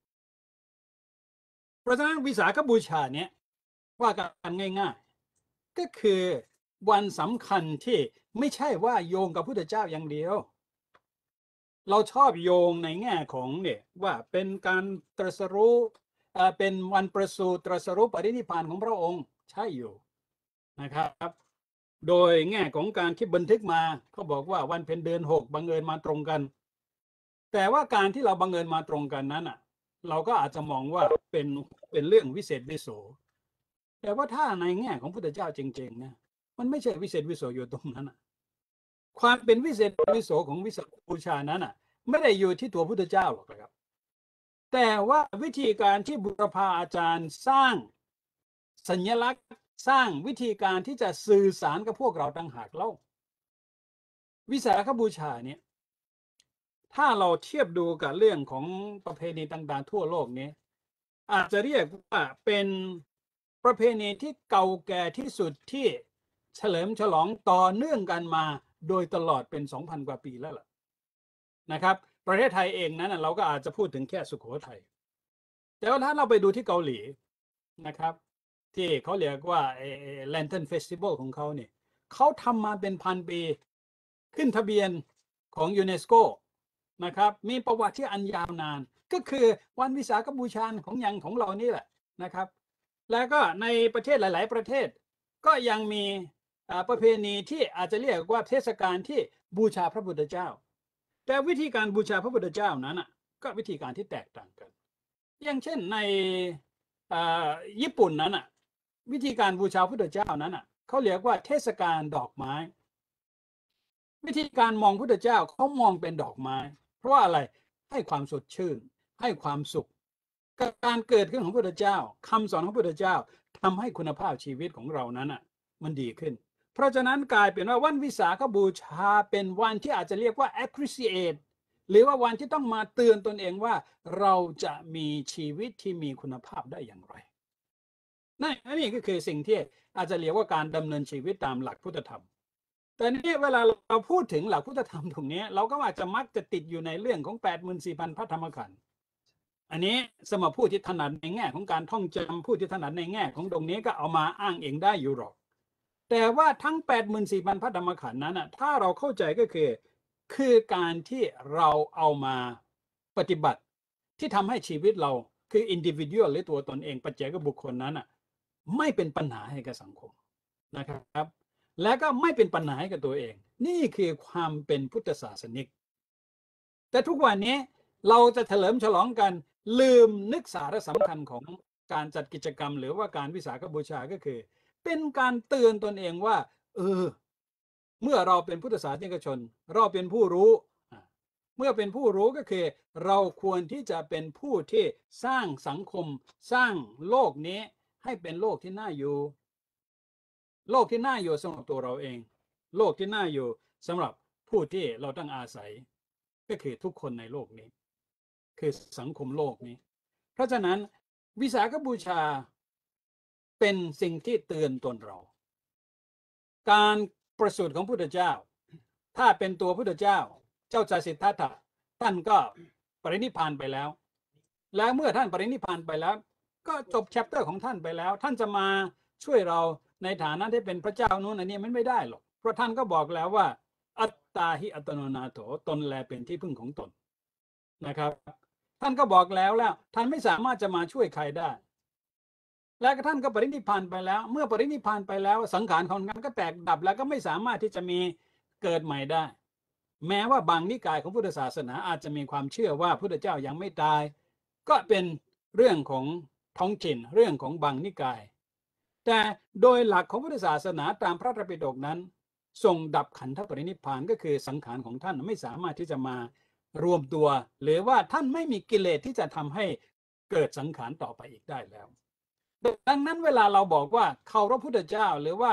เพราะฉะนั้นวิสาขบูชาเนี้ยว่ากันง่ายๆก็คือวันสำคัญที่ไม่ใช่ว่าโยงกับพุทธเจ้าอย่างเดียวเราชอบโยงในแง่ของเนี่ยว่าเป็นการตรัสรู้เป็นวันประสูติตรัสรู้ปรินิพพานของพระองค์ใช่อยู่นะครับโดยแง่ของการที่บันทึกมาเขาบอกว่าวันเพ็ญเดือน6บังเอิญมาตรงกันแต่ว่าการที่เราบังเอิญมาตรงกันนั้นเราก็อาจจะมองว่าเป็นเรื่องวิเศษวิโสแต่ว่าถ้าในแง่ของพุทธเจ้าจริงๆนะมันไม่ใช่วิเศษวิโสอยู่ตรงนั้นความเป็นวิเศษวิโสของวิสาขบูชานั้นไม่ได้อยู่ที่ตัวพุทธเจ้าหรอกครับแต่ว่าวิธีการที่บุรพาอาจารย์สร้างสัญลักษณ์สร้างวิธีการที่จะสื่อสารกับพวกเราต่างหากเล่าวิสาขบูชาเนี่ยถ้าเราเทียบดูกับเรื่องของประเพณีต่างๆทั่วโลกนี้อาจจะเรียกว่าเป็นประเพณีที่เก่าแก่ที่สุดที่เฉลิมฉลองต่อเนื่องกันมาโดยตลอดเป็น 2,000 กว่าปีแล้วล่ะนะครับประเทศไทยเองนั้นเราก็อาจจะพูดถึงแค่สุโขทัยแต่ว่าถ้าเราไปดูที่เกาหลีนะครับที่เขาเรียกว่าLantern Festival ของเขาเนี่ยเขาทำมาเป็นพันปีขึ้นทะเบียนของยูเนสโกนะครับมีประวัติที่อันยาวนานก็คือวันวิสาขบูชาของเรานี่แหละนะครับแล้วก็ในประเทศหลายๆประเทศก็ยังมีประเพณีที่อาจจะเรียกว่าเทศกาลที่บูชาพระพุทธเจ้าแต่วิธีการบูชาพระพุทธเจ้านั้นก็วิธีการที่แตกต่างกันอย่างเช่นในญี่ปุ่นนั้นวิธีการบูชาพระพุทธเจ้านั้นเขาเรียกว่าเทศกาลดอกไม้วิธีการมองพระพุทธเจ้าเขามองเป็นดอกไม้เพราะว่าอะไรให้ความสดชื่นให้ความสุขการเกิดขึ้นของพระพุทธเจ้าคำสอนของพระพุทธเจ้าทำให้คุณภาพชีวิตของเรานั้นมันดีขึ้นเพราะฉะนั้นกลายเป็นว่าวันวิสาขบูชาเป็นวันที่อาจจะเรียกว่า appreciate หรือว่าวันที่ต้องมาเตือนตนเองว่าเราจะมีชีวิตที่มีคุณภาพได้อย่างไรนี่ก็คือสิ่งที่อาจจะเรียกว่าการดำเนินชีวิตตามหลักพุทธธรรมแต่นี่เวลาเราพูดถึงหลักพุทธธรรมตรงนี้เราก็อาจจะมักจะติดอยู่ในเรื่องของ 84,000 พระธรรมขันธ์อันนี้สมผู้ที่ถนัดในแง่ของการท่องจำผู้ที่ถนัดในแง่ของตรงนี้ก็เอามาอ้างเองได้อยู่หรอกแต่ว่าทั้ง 84,000 พระธรรมขันธ์นั้นถ้าเราเข้าใจก็คือการที่เราเอามาปฏิบัติที่ทำให้ชีวิตเราคือ individual หรือตัวตนเองปัจเจกบุคคลนั้นไม่เป็นปัญหาให้กับสังคมนะครับและก็ไม่เป็นปัญหาให้กับตัวเองนี่คือความเป็นพุทธศาสนิกแต่ทุกวันนี้เราจะเฉลิมฉลองกันลืมนึกสาระสำคัญของการจัดกิจกรรมหรือว่าการวิสาขบูชาก็คือเป็นการเตือนตนเองว่าเมื่อเราเป็นพุทธศาสนิกชนเราเป็นผู้รู้เมื่อเป็นผู้รู้ก็คือเราควรที่จะเป็นผู้ที่สร้างสังคมสร้างโลกนี้ให้เป็นโลกที่น่าอยู่โลกที่น่าอยู่สำหรับตัวเราเองโลกที่น่าอยู่สำหรับผู้ที่เราต้องอาศัยก็คือทุกคนในโลกนี้คือสังคมโลกนี้เพราะฉะนั้นวิสาขบูชาเป็นสิ่งที่เตือนตนเราการประสูติของพุทธเจ้าถ้าเป็นตัวพุทธเจ้าเจ้าชายสิทธัตถะท่านก็ปรินิพพานไปแล้วและเมื่อท่านปรินิพพานไปแล้วก็จบแชปเตอร์ของท่านไปแล้วท่านจะมาช่วยเราในฐานะที่เป็นพระเจ้านู้นอันนี้มันไม่ได้หรอกเพราะท่านก็บอกแล้วว่าอัตตาหิอัตโนนาโถตนแลเป็นที่พึ่งของตนนะครับท่านก็บอกแล้วท่านไม่สามารถจะมาช่วยใครได้และท่านก็ปรินิพพานไปแล้วเมื่อปรินิพพานไปแล้วสังขารของท่านก็แตกดับแล้วก็ไม่สามารถที่จะมีเกิดใหม่ได้แม้ว่าบางนิกายของพุทธศาสนาอาจจะมีความเชื่อว่าพุทธเจ้ายังไม่ตายก็เป็นเรื่องของท้องถิ่นเรื่องของบางนิกายแต่โดยหลักของพุทธศาสนาตามพระไตรปิฎกนั้นทรงดับขันธปรินิพพานก็คือสังขารของท่านไม่สามารถที่จะมารวมตัวหรือว่าท่านไม่มีกิเลสที่จะทำให้เกิดสังขารต่อไปอีกได้แล้วดังนั้นเวลาเราบอกว่าเคารพพุทธเจ้าหรือว่า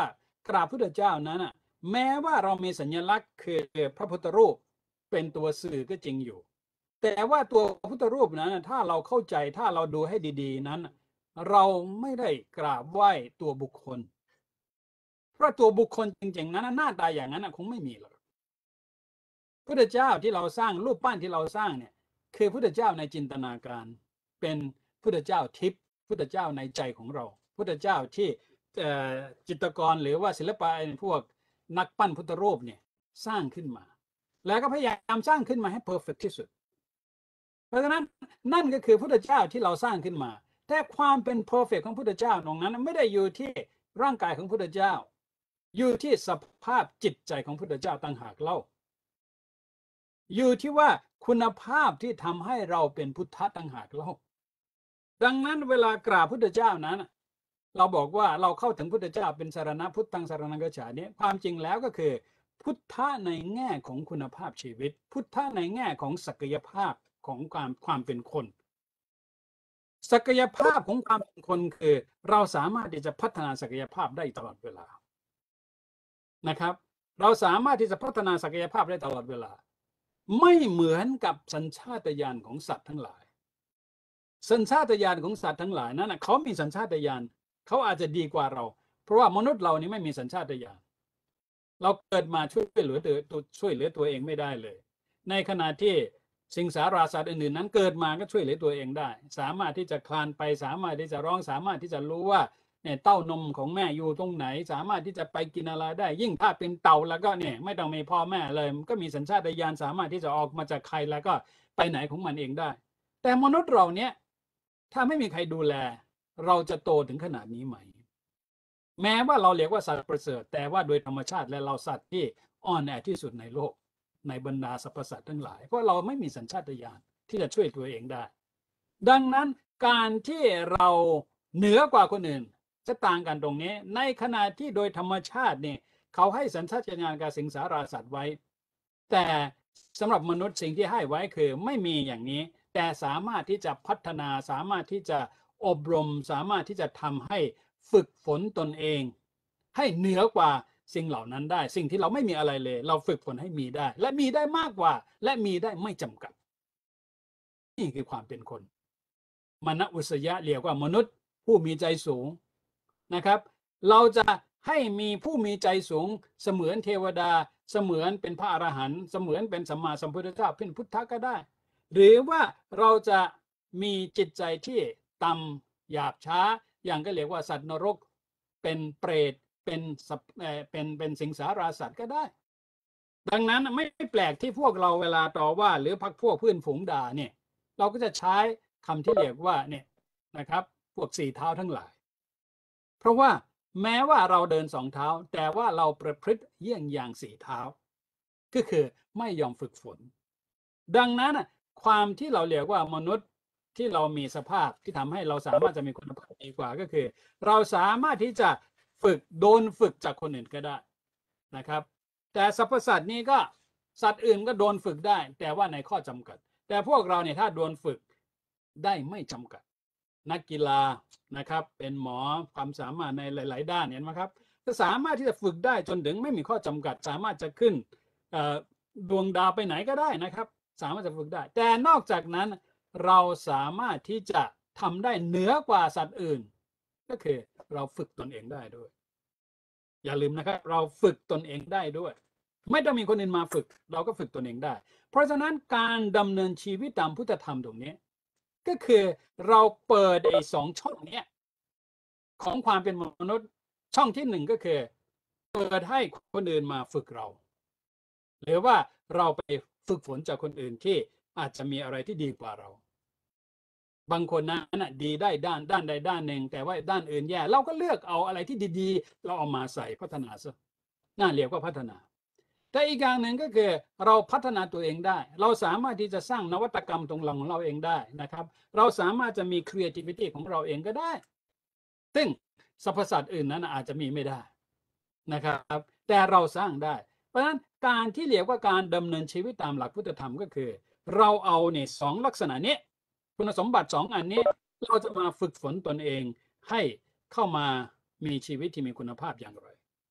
กราบพุทธเจ้านั้นน่ะแม้ว่าเรามีสัญลักษณ์คือพระพุทธรูปเป็นตัวสื่อก็จริงอยู่ แต่ว่าตัวพุทธรูปนั้นถ้าเราเข้าใจถ้าเราดูให้ดีๆนั้นเราไม่ได้กราบไหว้ตัวบุคคลเพราะตัวบุคคลจริงๆนั้นหน้าตาอย่างนั้นคงไม่มีหรอกพุทธเจ้าที่เราสร้างรูปปั้นที่เราสร้างเนี่ยคือพุทธเจ้าในจินตนาการเป็นพุทธเจ้าทิพย์พุทธเจ้าในใจของเราพุทธเจ้าที่จิตรกรหรือว่าศิลปะพวกนักปั้นพุทธรูปเนี่ยสร้างขึ้นมาแล้วก็พยายามสร้างขึ้นมาให้เพอร์เฟกที่สุดเพราะฉะนั้นนั่นก็คือพุทธเจ้าที่เราสร้างขึ้นมาแต่ความเป็นเพอร์เฟกของพุทธเจ้าตรงนั้นไม่ได้อยู่ที่ร่างกายของพุทธเจ้าอยู่ที่สภาพจิตใจของพุทธเจ้าต่างหากเล่าอยู่ที่ว่าคุณภาพที่ทำให้เราเป็นพุทธะต่างหากเล่าดังนั้นเวลากราบพุทธเจ้านั้นเราบอกว่าเราเข้าถึงพุทธเจ้าเป็นสรณะพุทธังสรณังคัจฉามิความจริงแล้วก็คือพุทธะในแง่ของคุณภาพชีวิตพุทธะในแง่ของศักยภาพของความเป็นคนศักยภาพของความเป็นคนคือเราสามารถที่จะพัฒนาศักยภาพได้ตลอดเวลานะครับเราสามารถที่จะพัฒนาศักยภาพได้ตลอดเวลาไม่เหมือนกับสัญชาตญาณของสัตว์ทั้งหลายสัญชาตญาณของสัตว์ทั้งหลายนั้นเขามีสัญชาตญาณเขาอาจจะดีกว่าเราเพราะว่ามนุษย์เรานี่ไม่มีสัญชาตญาณเราเกิดมาช่วยเหลือตัวเองไม่ได้เลยในขณะที่สิงสาราสัตว์อื่นๆนั้นเกิดมาก็ช่วยเหลือตัวเองได้สามารถที่จะคลานไปสามารถที่จะร้องสามารถที่จะรู้ว่าเนี่ยเต้านมของแม่อยู่ตรงไหนสามารถที่จะไปกินอะไรได้ยิ่งถ้าเป็นเต่าแล้วก็เนี่ยไม่ต้องมีพ่อแม่เลยมันก็มีสัญชาตญาณสามารถที่จะออกมาจากไข่แล้วก็ไปไหนของมันเองได้แต่มนุษย์เราเนี่ยถ้าไม่มีใครดูแลเราจะโตถึงขนาดนี้ไหมแม้ว่าเราเรียกว่าสัตว์ประเสริฐแต่ว่าโดยธรรมชาติและเราสัตว์ที่อ่อนแอที่สุดในโลกในบรรดาสรรพสัตว์ทั้งหลายเพราะเราไม่มีสัญชาตญาณที่จะช่วยตัวเองได้ดังนั้นการที่เราเหนือกว่าคนอื่นจะต่างกันตรงนี้ในขณะที่โดยธรรมชาติเนี่ยเขาให้สัญชาตญาณกับสิงสาราสัตว์ไว้แต่สำหรับมนุษย์สิ่งที่ให้ไว้คือไม่มีอย่างนี้แต่สามารถที่จะพัฒนาสามารถที่จะอบรมสามารถที่จะทำให้ฝึกฝนตนเองให้เหนือกว่าสิ่งเหล่านั้นได้สิ่งที่เราไม่มีอะไรเลยเราฝึกฝนให้มีได้และมีได้มากกว่าและมีได้ไม่จำกัดนี่คือความเป็นคนมนอุสยะเรียกว่ามนุษย์ผู้มีใจสูงนะครับเราจะให้มีผู้มีใจสูงเสมือนเทวดาเสมือนเป็นพระอรหันต์เสมือนเป็นสัมมาสัมพุทธเจ้าเป็นพุทธะก็ได้หรือว่าเราจะมีจิตใจที่ต่ำหยาบช้าอย่างก็เรียกว่าสัตว์นรกเป็นเปรตเป็นสิงสาราสัตว์ก็ได้ดังนั้นไม่แปลกที่พวกเราเวลาต่อว่าหรือพักพวกเพื่อนฝูงด่าเนี่ยเราก็จะใช้คำที่เรียกว่าเนี่ยนะครับพวกสี่เท้าทั้งหลายเพราะว่าแม้ว่าเราเดินสองเท้าแต่ว่าเราประพฤติเยี่ยงอย่างสี่เท้าก็คือไม่ยอมฝึกฝนดังนั้นความที่เราเรียกว่ามนุษย์ที่เรามีสภาพที่ทำให้เราสามารถจะมีคุณภาพดีกว่าก็คือเราสามารถที่จะโดนฝึกจากคนอื่นก็ได้นะครับแต่สรรพสัตว์นี้ก็สัตว์อื่นก็โดนฝึกได้แต่ว่าในข้อจำกัดแต่พวกเราเนี่ยถ้าโดนฝึกได้ไม่จำกัดนักกีฬานะครับเป็นหมอความสามารถในหลายๆด้านเห็นไหมครับก็สามารถที่จะฝึกได้จนถึงไม่มีข้อจำกัดสามารถจะขึ้นดวงดาวไปไหนก็ได้นะครับสามารถจะฝึกได้แต่นอกจากนั้นเราสามารถที่จะทำได้เหนือกว่าสัตว์อื่นก็คือเราฝึกตนเองได้ด้วยอย่าลืมนะครับเราฝึกตนเองได้ด้วยไม่ต้องมีคนอื่นมาฝึกเราก็ฝึกตนเองได้เพราะฉะนั้นการดำเนินชีวิตตามพุทธธรรมตรงนี้ก็คือเราเปิดไอ้สองช่องนี้ของความเป็นมนุษย์ช่องที่หนึ่งก็คือเปิดให้คนอื่นมาฝึกเราหรือว่าเราไปฝึกฝนจากคนอื่นที่อาจจะมีอะไรที่ดีกว่าเราบางคนนั้นดีได้ด้านใดด้านหนึ่งแต่ว่าด้านอื่นแย่เราก็เลือกเอาอะไรที่ดีๆเราเอามาใส่พัฒนาซะน่าเรียกว่าพัฒนาแต่อีกอย่างหนึ่งก็คือเราพัฒนาตัวเองได้เราสามารถที่จะสร้างนวัตกรรมตรงหลังของเราเองได้นะครับเราสามารถจะมี creativity ของเราเองก็ได้ซึ่งสรรพสัตว์อื่นนั้นอาจจะมีไม่ได้นะครับแต่เราสร้างได้เพราะฉะนั้นการที่เรียกว่าการดำเนินชีวิตตามหลักพุทธธรรมก็คือเราเอาเนี่ยสองลักษณะนี้คุณสมบัติสองอันนี้เราจะมาฝึกฝนตนเองให้เข้ามามีชีวิตที่มีคุณภาพอย่างไร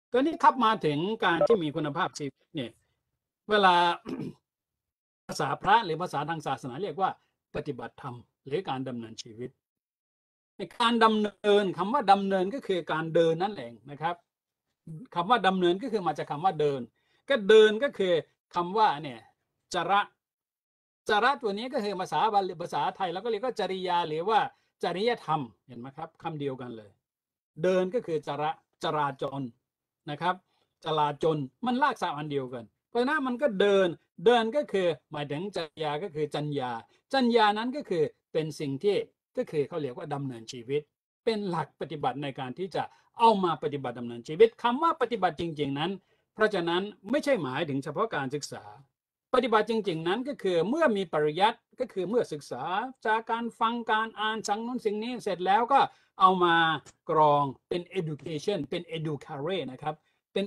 ตัวนี้ทับมาถึงการที่มีคุณภาพชีวิตเนี่ยเวลา ภาษาพระหรือภาษาทางศาสนาเรียกว่าปฏิบัติธรรมหรือการดำเนินชีวิตในการดำเนินคำว่าดำเนินก็คือการเดินนั่นเองนะครับคำว่าดำเนินก็คือมาจากคำว่าเดินก็เดินก็คือคำว่าเนี่ยจระตัวนี้ก็คือภาษาบาลีภาษาไทยแล้วก็เรียกว่าจริยาหรือว่าจริยธรรมเห็นไหมครับคำเดียวกันเลยเดินก็คือจราจรนะครับจราจรมันลากศัพท์อันเดียวกันเพราะฉะนั้นมันก็เดินก็คือหมายถึงจริยาก็คือจัญญานั้นก็คือเป็นสิ่งที่ก็คือเขาเรียกว่าดำเนินชีวิตเป็นหลักปฏิบัติในการที่จะเอามาปฏิบัติดำเนินชีวิตคำว่าปฏิบัติจริงๆนั้นเพราะฉะนั้นไม่ใช่หมายถึงเฉพาะการศึกษาปฏิบัติจริงๆนั้นก็คือเมื่อมีปริยัติก็คือเมื่อศึกษาจากการฟังการอ่านสั่งนู้นสิ่งนี้เสร็จแล้วก็เอามากรองเป็น education เป็น educare นะครับเป็น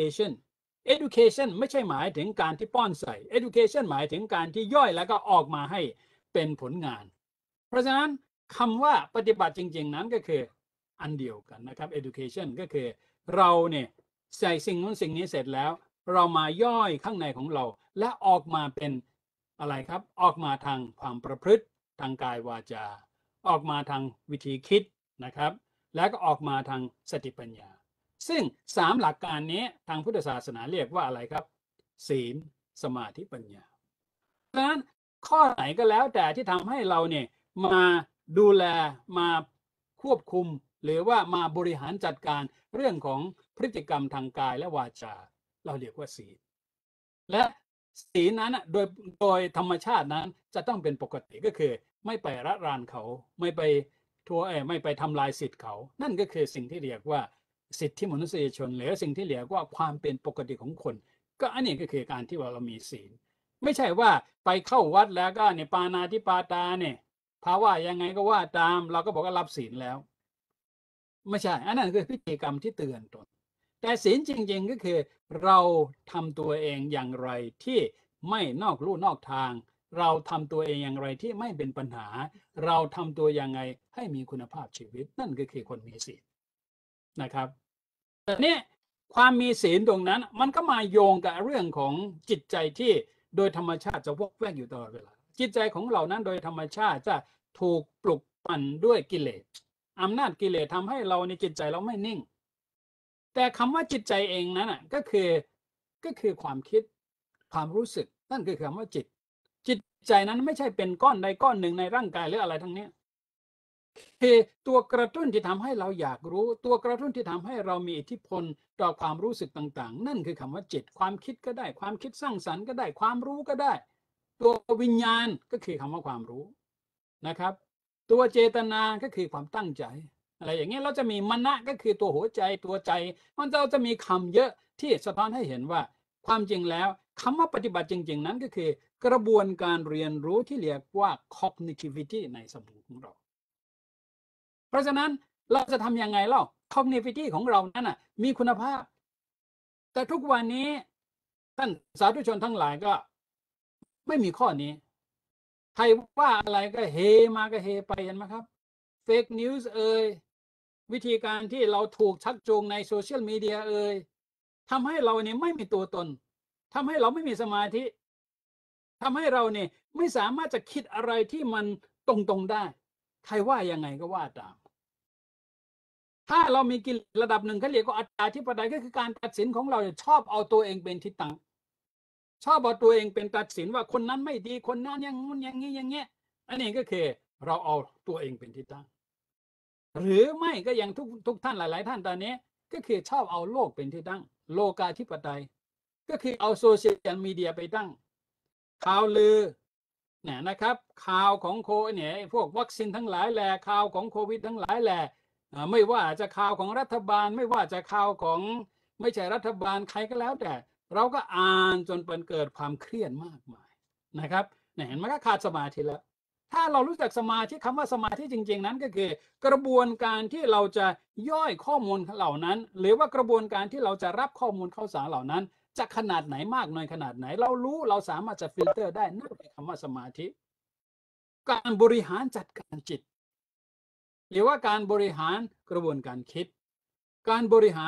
education ไม่ใช่หมายถึงการที่ป้อนใส่ education หมายถึงการที่ย่อยแล้วก็ออกมาให้เป็นผลงานเพราะฉะนั้นคำว่าปฏิบัติจริงๆนั้นก็คืออันเดียวกันนะครับ education ก็คือเราเนี่ยใส่สิ่งนู้นสิ่งนี้เสร็จแล้วเรามาย่อยข้างในของเราและออกมาเป็นอะไรครับออกมาทางความประพฤติทางกายวาจาออกมาทางวิธีคิดนะครับแล้วก็ออกมาทางสติปัญญาซึ่ง3หลักการนี้ทางพุทธศาสนาเรียกว่าอะไรครับศีลสมาธิปัญญาเพราะฉะนั้นข้อไหนก็แล้วแต่ที่ทำให้เราเนี่ยมาดูแลมาควบคุมหรือว่ามาบริหารจัดการเรื่องของพฤติกรรมทางกายและวาจาเราเรียกว่าศีลและศีลนั้นโดยธรรมชาตินั้นจะต้องเป็นปกติก็คือไม่ไปละรานเขาไม่ไปทำลายสิทธิ์เขานั่นก็คือสิ่งที่เรียกว่าสิทธิมนุษยชนหรือสิ่งที่เรียกว่าความเป็นปกติของคนก็อันนี้ก็คือการที่เรามีศีลไม่ใช่ว่าไปเข้าวัดแล้วก็เนี่ยปาณาติปาตาเนี่ยภาวะยังไงก็ว่าตามเราก็บอกว่ารับศีลแล้วไม่ใช่อันนั้นคือพิธีกรรมที่เตือนตนแต่ศีลจริงๆก็คือเราทำตัวเองอย่างไรที่ไม่นอกลู่นอกทางเราทำตัวเองอย่างไรที่ไม่เป็นปัญหาเราทำตัวยังไงให้มีคุณภาพชีวิตนั่นก็คือคนมีศีลนะครับแต่นี่ความมีศีลตรงนั้นมันก็มาโยงกับเรื่องของจิตใจที่โดยธรรมชาติจะวอกแวกอยู่ตลอดเวลาจิตใจของเรานั้นโดยธรรมชาติจะถูกปลุกปั่นด้วยกิเลสอำนาจกิเลสทำให้เราในจิตใจเราไม่นิ่งแต่คำว่าจิตใจเองนั้นก็คือความคิดความรู้สึกนั่นคือคำว่าจิตใจนั้นไม่ใช่เป็นก้อนใดก้อนหนึ่งในร่างกายหรืออะไรทั้งนี้คือตัวกระตุ้นที่ทำให้เราอยากรู้ตัวกระตุ้นที่ทำให้เรามีอิทธิพลต่อความรู้สึกต่างๆนั่นคือคำว่าจิตความคิดก็ได้ความคิดสร้างสรรค์ก็ได้ความรู้ก็ได้ตัววิญญาณก็คือคำว่าความรู้นะครับตัวเจตนาก็คือความตั้งใจอะไรอย่างเงี้ยเราจะมีมณะก็คือตัวหัวใจตัวใจมันเราจะมีคำเยอะที่สะท้อนให้เห็นว่าความจริงแล้วคำว่าปฏิบัติจริงๆนั้นก็คือกระบวนการเรียนรู้ที่เรียกว่า cognitivity ในสมองของเราเพราะฉะนั้นเราจะทำยังไงเล่า cognitivity ของเรานั้นมีคุณภาพแต่ทุกวันนี้ท่านสาธุชนทั้งหลายก็ไม่มีข้อนี้ใครว่าอะไรก็เฮมาก็เฮไปเห็นไหมครับ fake news วิธีการที่เราถูกชักจูงในโซเชียลมีเดียทำให้เราเนี่ยไม่มีตัวตนทำให้เราไม่มีสมาธิทำให้เราเนี่ยไม่สามารถจะคิดอะไรที่มันตรงๆได้ใครว่ายังไงก็ว่าตามถ้าเรามีกิเลสระดับหนึ่งเขาเรียกว่าอัตตาธิปไตยก็คือการตัดสินของเราชอบเอาตัวเองเป็นที่ตั้งชอบเอาตัวเองเป็นตัดสินว่าคนนั้นไม่ดีคนนั้นอย่างนู้นอย่างนี้อย่างเงี้ยอันนี้ก็คือเราเอาตัวเองเป็นที่ตั้งหรือไม่ก็อย่างทุกท่านหลายๆท่านตอนนี้ก็คือชอบเอาโลกเป็นที่ตั้งโลกาธิปไตยก็คือเอาโซเชียลมีเดียไปตั้งข่าวลือเนี่ยนะครับข่าวของพวกวัคซีนทั้งหลายแหล่ข่าวของโควิดทั้งหลายแหล่ไม่ว่าจะข่าวของรัฐบาลไม่ว่าจะข่าวของไม่ใช่รัฐบาลใครก็แล้วแต่เราก็อ่านจนเป็นเกิดความเครียดมากมายนะครับเห็นไหมก็ขาดสมาธิแล้วถ้าเรารู้จักสมาธิคำว่าสมาธิจริงๆนั้นก็คือกระบวนการที่เราจะย่อยข้อมูลเหล่านั้นหรือว่ากระบวนการที่เราจะรับข้อมูลข่าวสารเหล่านั้นจะขนาดไหนมากน้อยขนาดไหนเรารู้เราสามารถจะฟิลเตอร์ได้นั่นคือคำว่าสมาธิการบริหารจัดการจิตหรือว่าการบริหารกระบวนการคิดการบริหาร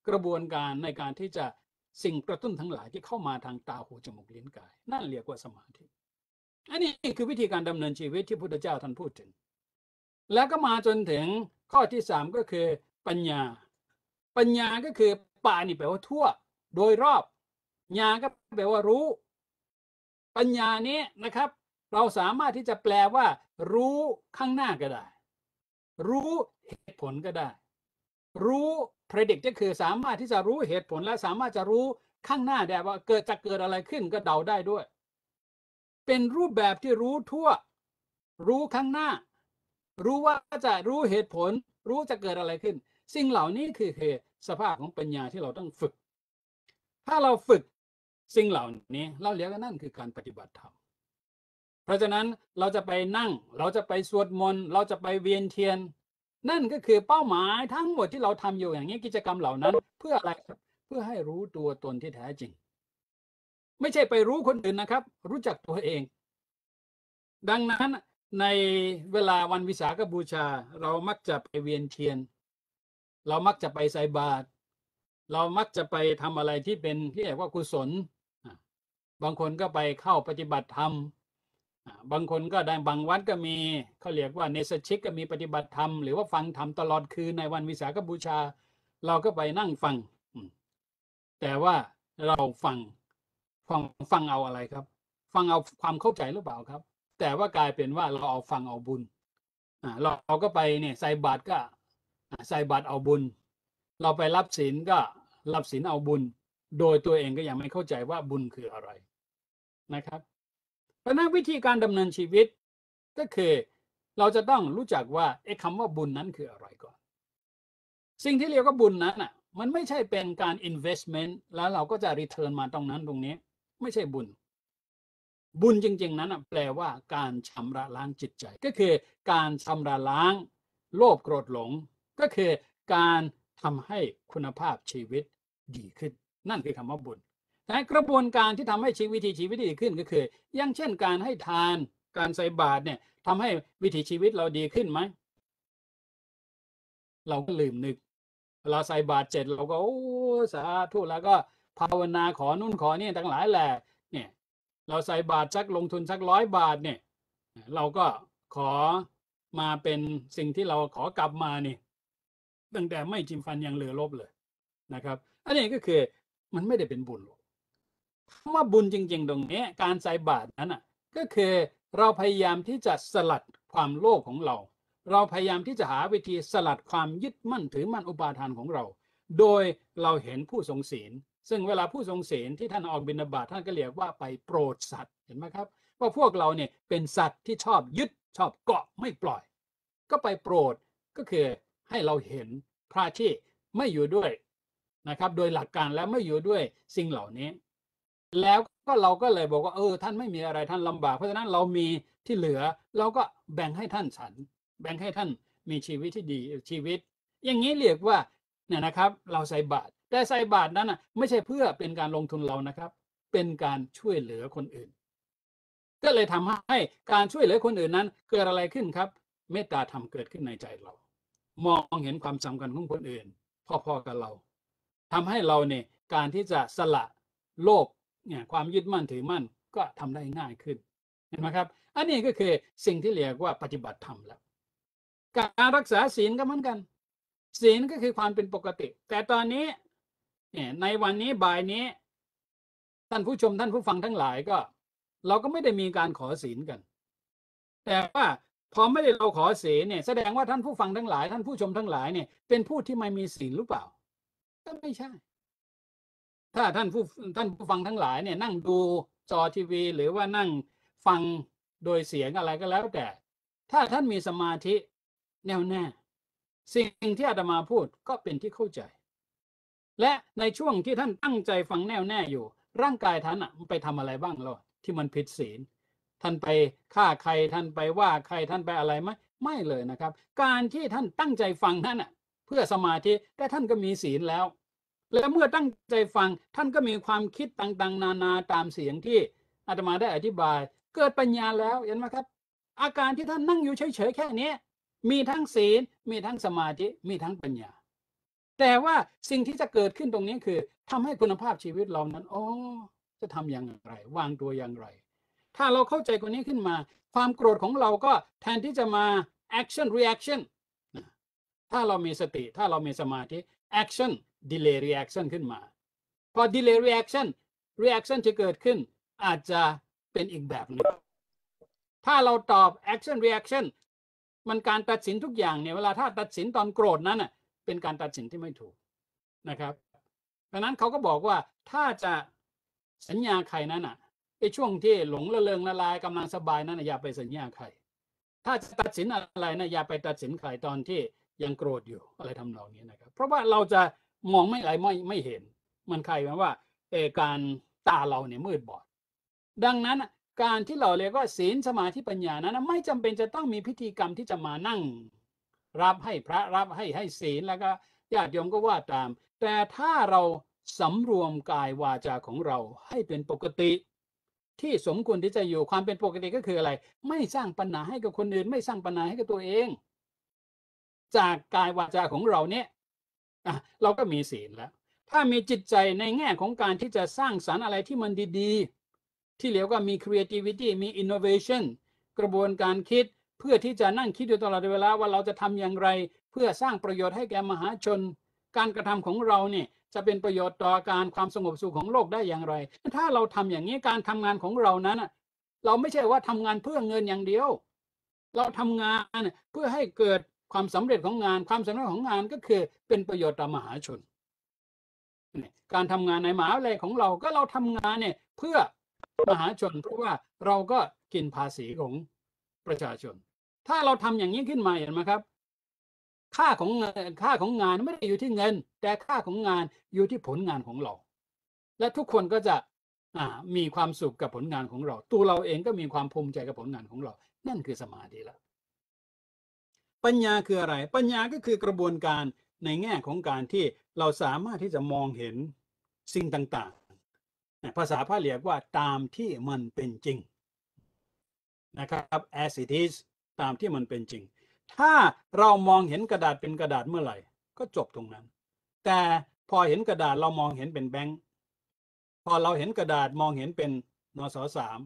กระบวนการในการที่จะสิ่งกระตุ้นทั้งหลายที่เข้ามาทางตาหูจมูกลิ้นกายนั่นเรียกว่าสมาธิอันนี้คือวิธีการดำเนินชีวิตที่พุทธเจ้าท่านพูดถึงแล้วก็มาจนถึงข้อที่3ก็คือปัญญาปัญญาก็คือปานี่แปลว่าทั่วโดยรอบญาก็แปลว่ารู้ปัญญานี้นะครับเราสามารถที่จะแปลว่ารู้ข้างหน้าก็ได้รู้เหตุผลก็ได้รู้ predict ก็คือสามารถที่จะรู้เหตุผลและสามารถจะรู้ข้างหน้าได้ว่าเกิดอะไรขึ้นก็เดาได้ด้วยเป็นรูปแบบที่รู้ทั่วรู้ข้างหน้ารู้ว่าจะรู้เหตุผลรู้จะเกิดอะไรขึ้นสิ่งเหล่านี้คือสภาพของปัญญาที่เราต้องฝึกถ้าเราฝึกสิ่งเหล่านี้เราเรียกว่านั่นคือการปฏิบัติธรรมเพราะฉะนั้นเราจะไปนั่งเราจะไปสวดมนต์เราจะไปเวียนเทียนนั่นก็คือเป้าหมายทั้งหมดที่เราทำอยู่อย่างนี้กิจกรรมเหล่านั้นเพื่ออะไรครับเพื่อให้รู้ตัวตนที่แท้จริงไม่ใช่ไปรู้คนอื่นนะครับรู้จักตัวเองดังนั้นในเวลาวันวิสาขบูชาเรามักจะไปเวียนเทียนเรามักจะไปใส่บาตรเรามักจะไปทำอะไรที่เป็นที่เรียกว่ากุศลบางคนก็ไปเข้าปฏิบัติธรรมบางคนก็ได้บางวัดก็มีเขาเรียกว่าเนสชิกก็มีปฏิบัติธรรมหรือว่าฟังธรรมตลอดคืนในวันวิสาขบูชาเราก็ไปนั่งฟังแต่ว่าเราฟังเอาอะไรครับฟังเอาความเข้าใจหรือเปล่าครับแต่ว่ากลายเป็นว่าเราเอาฟังเอาบุญเราก็ไปเนี่ยใส่บาตรก็ใส่บาตรเอาบุญเราไปรับศีลก็รับศีลเอาบุญโดยตัวเองก็ยังไม่เข้าใจว่าบุญคืออะไรนะครับเพราะนั้นวิธีการดำเนินชีวิตก็คือเราจะต้องรู้จักว่าคำว่าบุญนั้นคืออะไรก่อนสิ่งที่เรียกว่าบุญนั้นมันไม่ใช่เป็นการ investment แล้วเราก็จะ return มาตรงนั้นตรงนี้ไม่ใช่บุญจริงๆนั้นแปลว่าการชำระล้างจิตใจก็คือการชำระล้างโลภโกรธหลงก็คือการทำให้คุณภาพชีวิตดีขึ้นนั่นคือคำว่าบุญแต่กระบวนการที่ทำให้วิถีชีวิตดีขึ้นก็คืออย่างเช่นการให้ทานการใส่บาตรเนี่ยทำให้วิถีชีวิตเราดีขึ้นไหมเราก็ลืมนึกเราใส่บาตรเสร็จเราก็โอ้สาธุแล้วก็ภาวนาขอนู่นขอนี่ทั้งหลายแหละเนี่ยเราใส่บาตรสักลงทุนสัก100 บาทเนี่ยเราก็ขอมาเป็นสิ่งที่เราขอกลับมานี่ตั้งแต่ไม่จิ้มฟันยังเหลือลบเลยนะครับอันนี้ก็คือมันไม่ได้เป็นบุญหรอกคำว่าบุญจริงๆตรงนี้การใส่บาตรนั้นก็คือเราพยายามที่จะสลัดความโลภของเราพยายามที่จะหาวิธีสลัดความยึดมั่นถือมั่นอุปาทานของเราโดยเราเห็นผู้ทรงศีลซึ่งเวลาผู้ทรงศีลที่ท่านออกบิณฑบาตท่านก็เรียกว่าไปโปรดสัตว์เห็นไหมครับว่าพวกเราเนี่ยเป็นสัตว์ที่ชอบยึดชอบเกาะไม่ปล่อยก็ไปโปรดก็คือให้เราเห็นพระที่ไม่อยู่ด้วยนะครับโดยหลักการแล้วไม่อยู่ด้วยสิ่งเหล่านี้แล้วก็เราก็เลยบอกว่าท่านไม่มีอะไรท่านลำบากเพราะฉะนั้นเรามีที่เหลือเราก็แบ่งให้ท่านฉันแบ่งให้ท่านมีชีวิตที่ดีชีวิตอย่างนี้เรียกว่าเนี่ยนะครับเราใส่บาตรแต่ใส่บาตรนั้นไม่ใช่เพื่อเป็นการลงทุนเรานะครับเป็นการช่วยเหลือคนอื่นก็เลยทำให้การช่วยเหลือคนอื่นนั้นเกิดอะไรขึ้นครับเมตตาธรรมเกิดขึ้นในใจเรามองเห็นความสำคัญของคนอื่นพอๆกับเราทำให้เราเนี่ยการที่จะสละโลภเนี่ยความยึดมั่นถือมั่นก็ทำได้ง่ายขึ้นเห็นไหมครับอันนี้ก็คือสิ่งที่เรียกว่าปฏิบัติธรรมแล้วการรักษาศีลก็เหมือนกันศีลก็คือความเป็นปกติแต่ตอนนี้เนี่ยในวันนี้บ่ายนี้ท่านผู้ชมท่านผู้ฟังทั้งหลายก็เราก็ไม่ได้มีการขอศีลกันแต่ว่าพอไม่ได้เราขอศีลเนี่ยแสดงว่าท่านผู้ฟังทั้งหลายท่านผู้ชมทั้งหลายเนี่ยเป็นผู้ที่ไม่มีศีลหรือเปล่าก็ไม่ใช่ถ้าท่านผู้ฟังทั้งหลายเนี่ยนั่งดูจอทีวีหรือว่านั่งฟังโดยเสียงอะไรก็แล้วแต่ถ้าท่านมีสมาธิแน่วแน่สิ่งที่อาตมาพูดก็เป็นที่เข้าใจและในช่วงที่ท่านตั้งใจฟังแน่วแน่อยู่ร่างกายท่านมันไปทำอะไรบ้างล่ะที่มันผิดศีลท่านไปฆ่าใครท่านไปว่าใครท่านไปอะไรไหมไม่เลยนะครับการที่ท่านตั้งใจฟังนั้นเพื่อสมาธิแต่ท่านก็มีศีลแล้วและเมื่อตั้งใจฟังท่านก็มีความคิดต่างๆนานาตามเสียงที่อาตมาได้อธิบายเกิดปัญญาแล้วเห็นไหมครับอาการที่ท่านนั่งอยู่เฉยๆแค่นี้มีทั้งศีลมีทั้งสมาธิมีทั้งปัญญาแต่ว่าสิ่งที่จะเกิดขึ้นตรงนี้คือทำให้คุณภาพชีวิตเรานั้นจะทำอย่างไรวางตัวอย่างไรถ้าเราเข้าใจคนนี้ขึ้นมาความโกรธของเราก็แทนที่จะมา action reaction ถ้าเรามีสติถ้าเรามีสมาธิ action delay reaction ขึ้นมาพอ delay reaction จะเกิดขึ้นอาจจะเป็นอีกแบบหนึ่งถ้าเราตอบ action reaction มันการตัดสินทุกอย่างเนี่ยเวลาถ้าตัดสินตอนโกรธนั้นน่ะเป็นการตัดสินที่ไม่ถูกนะครับดังนั้นเขาก็บอกว่าถ้าจะสัญญาใครนั้นน่ะไอ้ช่วงที่หลงระเริงละลายกำลังสบายนั้นอย่าไปสัญญาใครถ้าจะตัดสินอะไรนะอย่าไปตัดสินใครตอนที่ยังโกรธอยู่อะไรทำนองนี้นะครับเพราะว่าเราจะมองไม่เห็นมันใครหมายว่าการตาเราเนี่ยมืดบอดดังนั้นการที่เราเรียกว่าศีลสมาธิปัญญานั้นไม่จำเป็นจะต้องมีพิธีกรรมที่จะมานั่งรับให้พระรับให้ศีลแล้วก็ญาติโยมก็ว่าตามแต่ถ้าเราสำรวมกายวาจาของเราให้เป็นปกติที่สมควรที่จะอยู่ความเป็นปกติก็คืออะไรไม่สร้างปัญหาให้กับคนอื่นไม่สร้างปัญหาให้กับตัวเองจากกายวาจาของเราเนี่ยเราก็มีศีลแล้วถ้ามีจิตใจในแง่ของการที่จะสร้างสรรค์อะไรที่มันดีๆที่เรียกว่ามี creativity มี innovation กระบวนการคิดเพื่อที่จะนั่งคิดอยู่ตลอดเวลาว่าเราจะทำอย่างไรเพื่อสร้างประโยชน์ให้แก่มหาชนการกระทำของเราเนี่ยจะเป็นประโยชน์ต่อการความสงบสุขของโลกได้อย่างไรถ้าเราทำอย่างนี้การทำงานของเรานั้นเราไม่ใช่ว่าทำงานเพื่อเงินอย่างเดียวเราทำงานเพื่อให้เกิดความสำเร็จของงานความสำเร็จของงานก็คือเป็นประโยชน์ต่อมหาชนการทำงานในมหาวิทยาลัยของเราก็เราทำงานเนี่ยเพื่อมหาชนเพราะว่าเราก็กินภาษีของประชาชนถ้าเราทำอย่างนี้ขึ้นมาเห็นไหมครับค่าของงานไม่ได้อยู่ที่เงินแต่ค่าของงานอยู่ที่ผลงานของเราและทุกคนก็จะมีความสุขกับผลงานของเราตัวเราเองก็มีความภูมิใจกับผลงานของเรานั่นคือสมาธิแล้วปัญญาคืออะไรปัญญาก็คือกระบวนการในแง่ของการที่เราสามารถที่จะมองเห็นสิ่งต่างๆภาษาพาลีเรียกว่าตามที่มันเป็นจริงนะครับ as it is ตามที่มันเป็นจริงถ้าเรามองเห็นกระดาษเป็นกระดาษเมื่อไหร่ก็จบตรงนั้นแต่พอเห็นกระดาษเรามองเห็นเป็นแบงค์พอเราเห็นกระดาษมองเห็นเป็นนส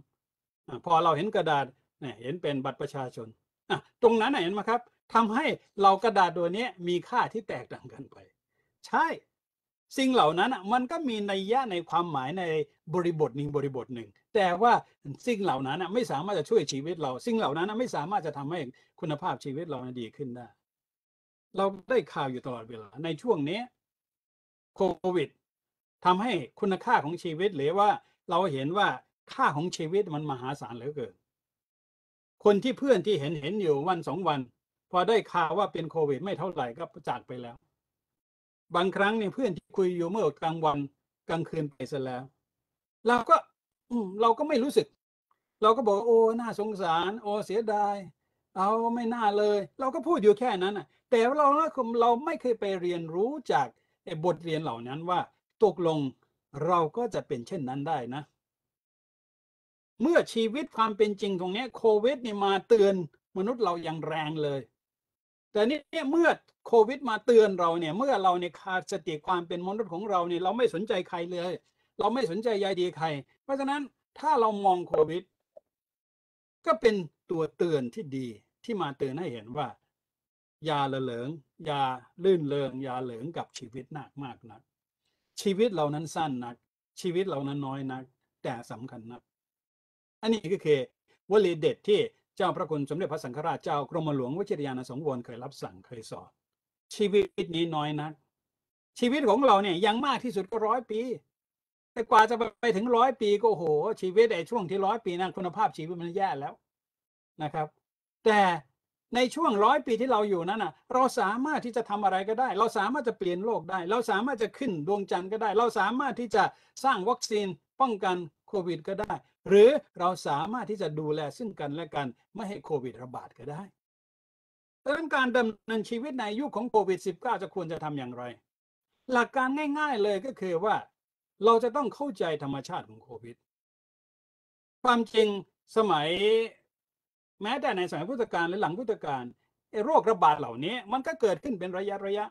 .3พอเราเห็นกระดาษเห็นเป็นบัตรประชาชนตรงนั้นเห็นไหมครับทำให้เรากระดาษตัวนี้มีค่าที่แตกต่างกันไปใช่สิ่งเหล่านั้นมันก็มีนัยยะในความหมายในบริบทหนึ่งแต่ว่าสิ่งเหล่านั้นไม่สามารถจะช่วยชีวิตเราสิ่งเหล่านั้นไม่สามารถจะทำให้คุณภาพชีวิตเราดีขึ้นได้เราได้ข่าวอยู่ตลอดเวลาในช่วงนี้โควิดทำให้คุณค่าของชีวิตหรือว่าเราเห็นว่าค่าของชีวิตมันมหาศาลเหลือเกินคนที่เพื่อนที่เห็นอยู่วัน2 วันพอได้ข่าวว่าเป็นโควิดไม่เท่าไหร่ก็จากไปแล้วบางครั้งเนี่ยเพื่อนที่คุยอยู่เมื่อกลางวันกลางคืนไปซะแล้วเราก็ไม่รู้สึกเราก็บอกโอ้น่าสงสารโอ้เสียดายเอาไม่น่าเลยเราก็พูดอยู่แค่นั้นแต่เราไม่เคยไปเรียนรู้จากบทเรียนเหล่านั้นว่าตกลงเราก็จะเป็นเช่นนั้นได้นะเมื่อชีวิตความเป็นจริงตรงนี้โควิดนี่มาเตือนมนุษย์เราอย่างแรงเลยแต่นี่เมื่อโควิดมาเตือนเราเนี่ยเมื่อเราเนี่ยขาดสติความเป็นมนุษย์ของเราเนี่ยเราไม่สนใจใครเลยเราไม่สนใจใยดีใครเพราะฉะนั้นถ้าเรามองโควิดก็เป็นตัวเตือนที่ดีที่มาเตือนให้เห็นว่าอย่าละเหลิงอย่าลื่นเริงอย่าเหลิงกับชีวิตมากนักชีวิตเรานั้นสั้นนักชีวิตเรานั้นน้อยนักแต่สำคัญนักอันนี้ก็คือวลีเด็ดที่เจ้าพระคุณสมเด็จพระสังฆราชเจ้ากรมหลวงวชิรยานสังวรเคยรับสั่งเคยสอนชีวิตนี้น้อยนักชีวิตของเราเนี่ยยังมากที่สุดก็100 ปีแต่กว่าจะไปถึง100 ปีก็โอ้โหชีวิตในช่วงที่100 ปีนั้นคุณภาพชีวิตมันแย่แล้วนะครับแต่ในช่วง100 ปีที่เราอยู่นั้นเราสามารถที่จะทำอะไรก็ได้เราสามารถจะเปลี่ยนโลกได้เราสามารถจะขึ้นดวงจันทร์ก็ได้เราสามารถที่จะสร้างวัคซีนป้องกันโควิดก็ได้หรือเราสามารถที่จะดูแลซึ่งกันและกันไม่ให้โควิดระบาดก็ได้ดังนั้นการดำเนินชีวิตในยุคของโควิด-19จะควรจะทำอย่างไรหลักการง่ายๆเลยก็คือว่าเราจะต้องเข้าใจธรรมชาติของโควิดความจริงสมัยแม้แต่ในสมัยพุทธกาลหรือหลังพุทธกาลโรคระบาดเหล่านี้มันก็เกิดขึ้นเป็นระยะ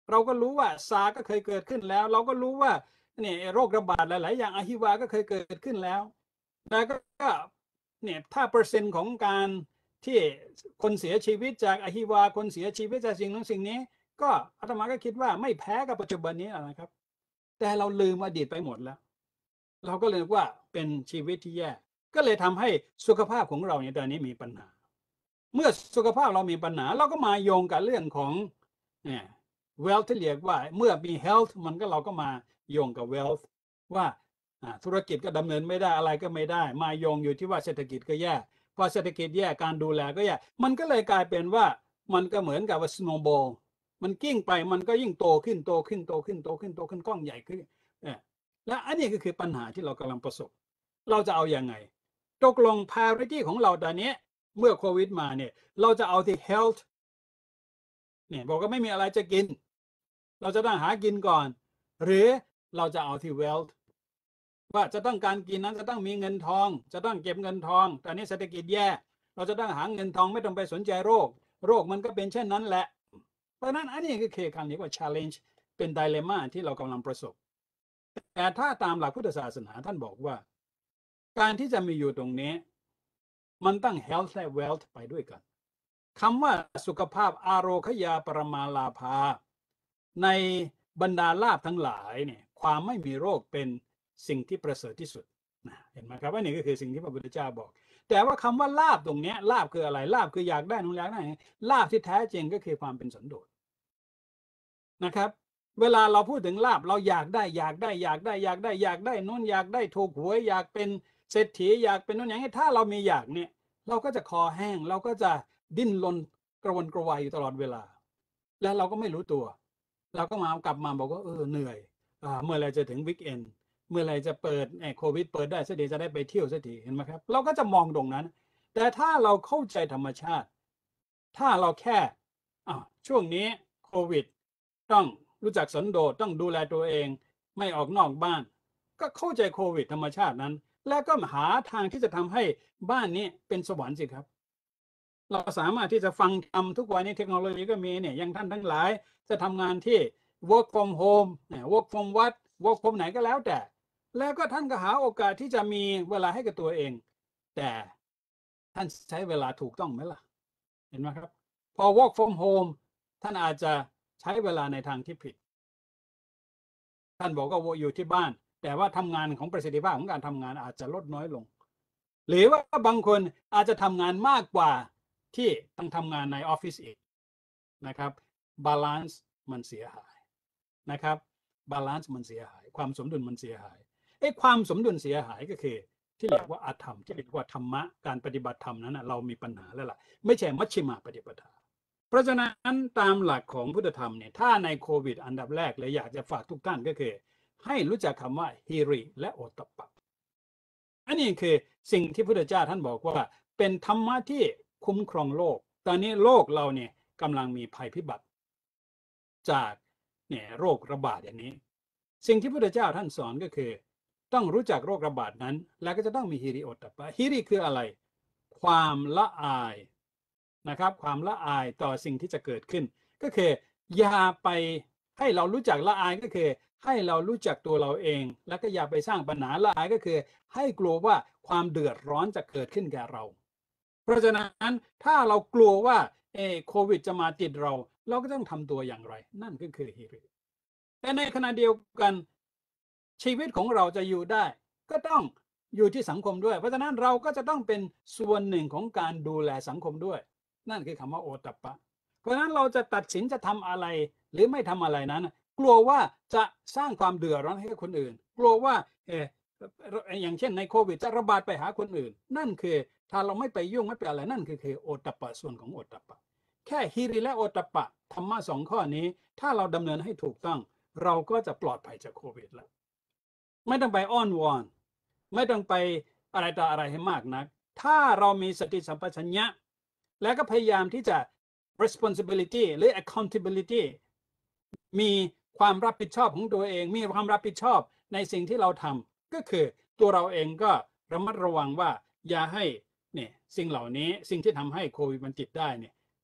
เราก็รู้ว่าซาร์ก็เคยเกิดขึ้นแล้ว เราก็รู้ว่าเนี่ยโรคระบาดหลายๆอย่างอะฮิวาก็เคยเกิดขึ้นแล้วแล้วก็เนี่ยถ้าเปอร์เซ็นต์ของการที่คนเสียชีวิตจากอะฮิวาคนเสียชีวิตจากสิ่งนั้นสิ่งนี้ก็อาตมาก็คิดว่าไม่แพ้กับปัจจุบันนี้นะครับแต่เราลืมอดีตไปหมดแล้วเราก็เลยว่าเป็นชีวิตที่แย่ก็เลยทำให้สุขภาพของเราเนี่ยตอนนี้มีปัญหาเมื่อสุขภาพเรามีปัญหาเราก็มาโยงกับเรื่องของเนี่ย wealth ที่เรียกว่าเมื่อมี health มันก็เราก็มาโยงกับ wealth ว่าธุรกิจก็ดำเนินไม่ได้อะไรก็ไม่ได้มาโยงอยู่ที่ว่าเศรษฐกิจก็แย่พอเศรษฐกิจแย่การดูแลก็แย่มันก็เลยกลายเป็นว่ามันก็เหมือนกับว่า snowball มันกิ้งไปมันก็ยิ่งโตขึ้นโตขึ้นโตขึ้นโตขึ้นโตขึ้นก้อนใหญ่ขึ้นและอันนี้ก็คือปัญหาที่เรากำลังประสบเราจะเอาอย่างไงตกลง priority ของเราตอนนี้เมื่อโควิดมาเนี่ยเราจะเอาที่ health เนี่ยบอกว่าไม่มีอะไรจะกินเราจะต้องหากินก่อนหรือเราจะเอาที่ wealth ว่าจะต้องการกินนั้นจะต้องมีเงินทองจะต้องเก็บเงินทองแต่นี้เศรษฐกิจแย่เราจะต้องหาเงินทองไม่ต้องไปสนใจโรคมันก็เป็นเช่นนั้นแหละเพราะนั้นอันนี้คือคำนี้ว่า challenge เป็น dilemma ที่เรากำลังประสบแต่ถ้าตามหลักพุทธศาสนาท่านบอกว่าการที่จะมีอยู่ตรงนี้มันต้อง health และ wealth ไปด้วยกันคำว่าสุขภาพอาโรคยาปรมาลาภาในบรรดาลาภทั้งหลายเนี่ยความไม่มีโรคเป็นสิ่งที่ประเสริฐที่สุดเห็นไหมครับว่านี่ก็คือสิ่งที่พระพุทธเจ้าบอกแต่ว่าคำว่าลาภตรงนี้ลาภคืออะไรลาภคืออยากได้นู่นอยากได้ลาภที่แท้จริงก็คือความเป็นสันโดษนะครับเวลาเราพูดถึงลาภเราอยากได้นู่นอยากได้ถูกหวยอยากเป็นเศรษฐีอยากเป็นนู่นอย่างนี้ถ้าเรามีอยากเนี่ยเราก็จะคอแห้งเราก็จะดิ้นรนกระวนกระวายอยู่ตลอดเวลาแล้วเราก็ไม่รู้ตัวเราก็กลับมาบอกว่าเหนื่อยเมื่อไรจะถึงวิกเอนด์เมื่อไรจะเปิดโควิดเปิดได้สักทีจะได้ไปเที่ยวสักทีเห็นไหมครับเราก็จะมองตรงนั้นแต่ถ้าเราเข้าใจธรรมชาติถ้าเราแค่ช่วงนี้โควิดต้องรู้จักสันโดษต้องดูแลตัวเองไม่ออกนอกบ้านก็เข้าใจโควิดธรรมชาตินั้นแล้วก็หาทางที่จะทำให้บ้านนี้เป็นสวรรค์สิครับเราสามารถที่จะฟังทำทุกวันนี้เทคโนโลยีก็มีเนี่ยยังท่านทั้งหลายจะทำงานที่ work from home work from วัด work from ไหนก็แล้วแต่แล้วก็ท่านก็หาโอกาสที่จะมีเวลาให้กับตัวเองแต่ท่านใช้เวลาถูกต้องไหมล่ะเห็นไหมครับพอ work from home ท่านอาจจะใช้เวลาในทางที่ผิดท่านบอกว่าอยู่ที่บ้านแต่ว่าทำงานของประสิทธิภาพของการทำงานอาจจะลดน้อยลงหรือว่าบางคนอาจจะทำงานมากกว่าที่ต้องทำงานในออฟฟิศอีกนะครับบาลานซ์มันเสียหายนะครับบาลานซ์มันเสียหายความสมดุลมันเสียหายความสมดุลเสียหายก็คือที่เรียกว่าอาธรรมที่เรียกว่าธรรมะการปฏิบัติธรรมนั้นเรามีปัญหาแล้วล่ะไม่ใช่มัชฌิมาปฏิปทาเพราะฉะนั้นตามหลักของพุทธธรรมเนี่ยถ้าในโควิดอันดับแรกเลยอยากจะฝากทุกท่านก็คือให้รู้จักคำว่าฮิริและโอตตัปปะอันนี้คือสิ่งที่พุทธเจ้าท่านบอกว่าเป็นธรรมะที่คุ้มครองโลกตอนนี้โลกเราเนี่ยกำลังมีภัยพิบัติจากโรคระบาดอย่างนี้สิ่งที่พุทธเจ้าท่านสอนก็คือต้องรู้จักโรคระบาดนั้นแล้วก็จะต้องมีฮิริโอตตัปปะฮิริคืออะไรความละอายนะครับความละอายต่อสิ่งที่จะเกิดขึ้นก็คืออย่าไปให้เรารู้จักละอายก็คือให้เรารู้จักตัวเราเองแล้วก็อย่าไปสร้างปัญหาละอายก็คือให้กลัวว่าความเดือดร้อนจะเกิดขึ้นแก่เราเพราะฉะนั้นถ้าเรากลัวว่าโควิดจะมาติดเราก็ต้องทำตัวอย่างไรนั่นก็คือฮิริแต่ในขณะเดียวกันชีวิตของเราจะอยู่ได้ก็ต้องอยู่ที่สังคมด้วยเพราะฉะนั้นเราก็จะต้องเป็นส่วนหนึ่งของการดูแลสังคมด้วยนั่นคือคำว่าโอตตัปปะเพราะฉะนั้นเราจะตัดสินจะทำอะไรหรือไม่ทำอะไรนั้นกลัวว่าจะสร้างความเดือดร้อนให้กับคนอื่นกลัวว่าอย่างเช่นในโควิดจะระบาดไปหาคนอื่นนั่นคือถ้าเราไม่ไปยุ่งไม่ไปอะไรนั่นคือโอตตัปปะส่วนของโอตตัปปะแค่ฮิริและโอตตัปปะธรรมะสองข้อนี้ถ้าเราดำเนินให้ถูกต้องเราก็จะปลอดภัยจากโควิดแล้วไม่ต้องไปอ้อนวอนไม่ต้องไปอะไรต่ออะไรให้มากนักถ้าเรามีสติสัมปชัญญะแล้วก็พยายามที่จะ responsibility หรือ accountability มีความรับผิดชอบของตัวเองมีความรับผิดชอบในสิ่งที่เราทำก็คือตัวเราเองก็ระมัดระวังว่าอย่าให้สิ่งเหล่านี้สิ่งที่ทำให้โควิดมันติดได้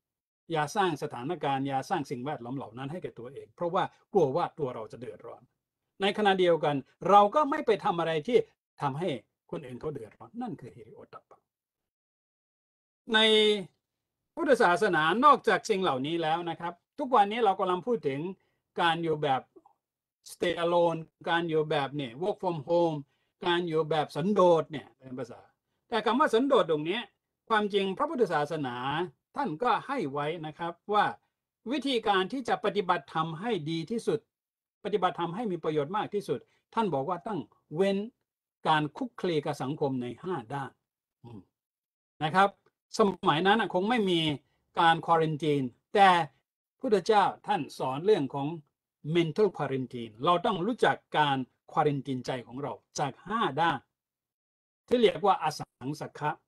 อย่าสร้างสถานการณ์อย่าสร้างสิ่งแวดล้อมเหล่านั้นให้แก่ตัวเองเพราะว่ากลัวว่าตัวเราจะเดือดร้อนในขณะเดียวกันเราก็ไม่ไปทำอะไรที่ทำให้คนอื่นเขาเดือดร้อนนั่นคือฮิริโอตตัปปะในพุทธศาสนานอกจากสิ่งเหล่านี้แล้วนะครับทุกวันนี้เรากำลังพูดถึงการอยู่แบบ stay alone การอยู่แบบเนี่ย work from home การอยู่แบบสันโดษเนี่ยเป็นภาษาแต่คำว่าสันโดษตรงนี้ความจริงพระพุทธศาสนาท่านก็ให้ไว้นะครับว่าวิธีการที่จะปฏิบัติธรรมให้ดีที่สุดปฏิบัติธรรมให้มีประโยชน์มากที่สุดท่านบอกว่าต้องเว้นการคุกคลีกับสังคมใน5ด้านนะครับสมัยนั้นคงไม่มีการควอรันทีนแต่พุทธเจ้าท่านสอนเรื่องของ mental quarantine เราต้องรู้จักการควอรันทีนใจของเราจาก5ด้านที่เรียกว่าอสังสักขะ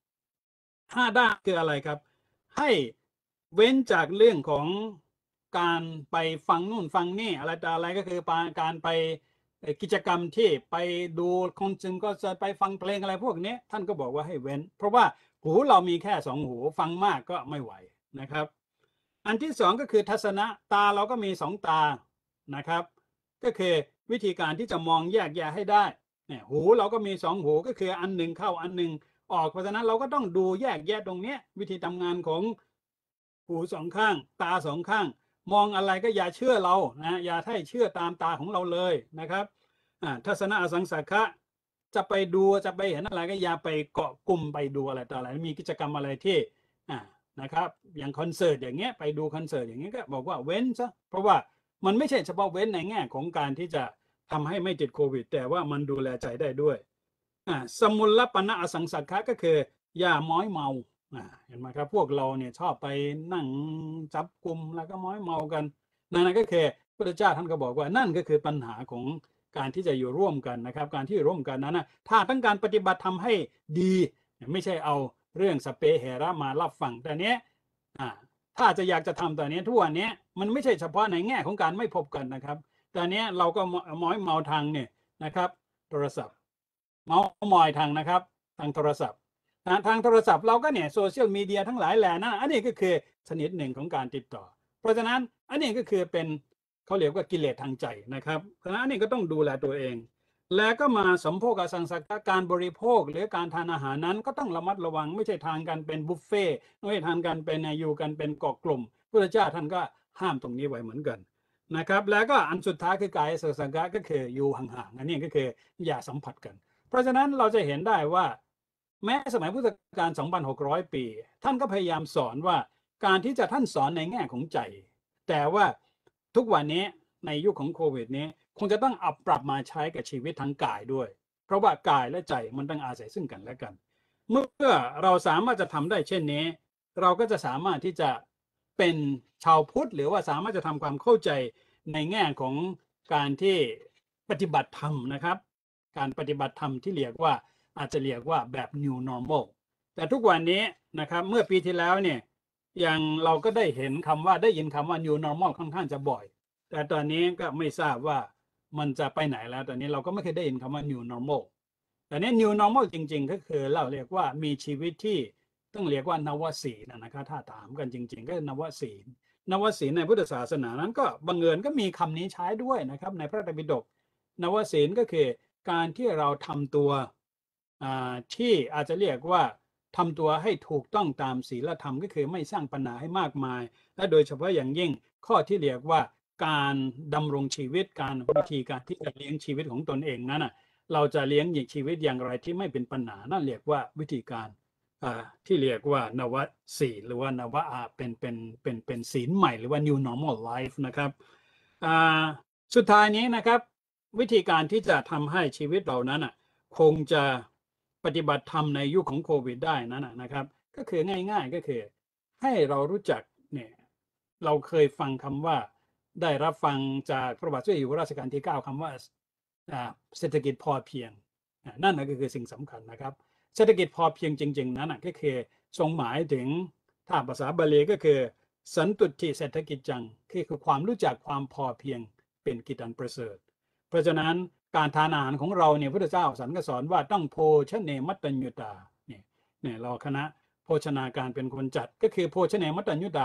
5ด้านคืออะไรครับให้เว้นจากเรื่องของการไปฟังนู่นฟังนี่อะไรต่ออะไรก็คือการไปกิจกรรมที่ไปดูคอนเสิร์ตก็จะไปฟังเพลงอะไรพวกนี้ท่านก็บอกว่าให้เว้นเพราะว่าหูเรามีแค่2หูฟังมากก็ไม่ไหวนะครับอันที่2ก็คือทัศนะตาเราก็มี2ตานะครับก็คือวิธีการที่จะมองแยกแยะให้ได้เนี่ยหูเราก็มี2หูก็คืออันหนึ่งเข้าอันหนึ่งออกเพราะฉะนั้นเราก็ต้องดูแยกแยะตรงนี้วิธีทำงานของหู2ข้างตา2ข้างมองอะไรก็อย่าเชื่อเรานะอย่าให้เชื่อตามตาของเราเลยนะครับทัศนะอสังสักขะจะไปดูจะไปเห็นอะไรก็อย่าไปเกาะกลุ่มไปดูอะไรต่ออะไรมีกิจกรรมอะไรที่นะครับอย่างคอนเสิร์ตอย่างเงี้ยไปดูคอนเสิร์ตอย่างเงี้ยก็บอกว่าเว้นซะเพราะว่ามันไม่ใช่เฉพาะเว้นในแง่ของการที่จะทำให้ไม่ติดโควิดแต่ว่ามันดูแลใจได้ด้วยสมุลปนะอสังสักขะก็คืออย่าม้อยเมาเห็นไหมครับพวกเราเนี่ยชอบไปนั่งจับกลุ่มแล้วก็ม้อยเมากันนั่นก็คือพระเจ้าท่านก็บอกว่านั่นก็คือปัญหาของการที่จะอยู่ร่วมกันนะครับการที่ร่วมกันนั้นถ้าต้องการปฏิบัติทำให้ดีไม่ใช่เอาเรื่องสเปเหระมารับฟังแต่เนี้ยถ้าจะอยากจะทำแต่เนี้ยทุกวันนี้มันไม่ใช่เฉพาะในแง่ของการไม่พบกันนะครับแต่เนี้ยเราก็ม้อยเมาทางเนี่ยนะครับโทรศัพท์เมามอยทางนะครับทางโทรศัพท์ทางโทรศัพท์เราก็เนี่ยโซเชียลมีเดียทั้งหลายแหล่นั้นอันนี้ก็คือชนิดหนึ่งของการติดต่อเพราะฉะนั้นอันนี้ก็คือเป็นเขาเรียกว่ากิเลสทางใจนะครับเพราะฉะนั้นอันนี้ก็ต้องดูแลตัวเองแล้วก็มาสมโภคอสังสักขะการบริโภคหรือการทานอาหารนั้นก็ต้องระมัดระวังไม่ใช่ทานกันเป็นบุฟเฟ่ไม่ใช่ทานกันเป็นอยู่กันเป็นเกาะกลุ่มพระเจ้าท่านก็ห้ามตรงนี้ไว้เหมือนกันนะครับแล้วก็อันสุดท้ายคือกายสังสักขะก็คืออยู่ห่างๆอันนี้ก็คืออย่าสัมผัสกันเพราะฉะนั้นเราจะเห็นได้ว่าแม้สมัยพุทธกาล 2,600 ปีท่านก็พยายามสอนว่าการที่จะท่านสอนในแง่ของใจแต่ว่าทุกวันนี้ในยุคของโควิดนี้คงจะต้องปรับมาใช้กับชีวิตทางกายด้วยเพราะว่ากายและใจมันต้องอาศัยซึ่งกันและกันเมื่อเราสามารถจะทำได้เช่นนี้เราก็จะสามารถที่จะเป็นชาวพุทธหรือว่าสามารถจะทำความเข้าใจในแง่ของการที่ปฏิบัติธรรมนะครับการปฏิบัติธรรมที่เรียกว่าอาจจะเรียกว่าแบบ new normal แต่ทุกวันนี้นะครับเมื่อปีที่แล้วเนี่ยอย่างเราก็ได้ยินคำว่า new normal ค่อนข้างจะบ่อยแต่ตอนนี้ก็ไม่ทราบว่ามันจะไปไหนแล้วตอนนี้เราก็ไม่เคยได้ยินคำว่า new normal แต่นี้ new normal จริงๆก็คือเราเรียกว่ามีชีวิตที่ต้องเรียกว่านวศีลนะครับถ้าถามกันจริงๆก็นวศีลในพุทธศาสนานั้นก็บังเอิญก็มีคำนี้ใช้ด้วยนะครับในพระไตรปิฎกนวศีลก็คือการที่เราทำตัวที่อาจจะเรียกว่าทำตัวให้ถูกต้องตามศีลธรรมก็คือไม่สร้างปัญหาให้มากมายและโดยเฉพาะอย่างยิ่งข้อที่เรียกว่าการดำรงชีวิตการวิธีการที่จะเลี้ยงชีวิตของตนเองนั้นเราจะเลี้ยงชีวิตอย่างไรที่ไม่เป็นปัญหานั่นเรียกว่าวิธีการที่เรียกว่านวศีลหรือว่านวเป็นศีลใหม่หรือว่า new normal life นะครับสุดท้ายนี้นะครับวิธีการที่จะทำให้ชีวิตเรานั้นคงจะปฏิบัติธรรมในยุคของโควิดได้นั้นนะครับก็คือง่ายๆก็คือให้เรารู้จักเนี่ยเราเคยฟังคำว่าได้รับฟังจากพระบาทสมเด็จอยู่หัวรัชกาลที่9คำว่าเศรษฐกิจพอเพียงนั่นก็คือสิ่งสำคัญนะครับเศรษฐกิจพอเพียงจริงๆนั้นก็คือทรงหมายถึงถ้าภาษาบาลีก็คือสันตุติเศรษฐกิจจังคือความรู้จักความพอเพียงเป็นกิจอันประเสริฐเพราะฉะนั้นการทานอาหารของเราเนี่ยพระเจ้าสันก็สอนว่าต้องโภชเนมัตตัญญุตาเนี่ยเราคณะโภชนาการเป็นคนจัดก็คือโภชเนมัตตัญญุตา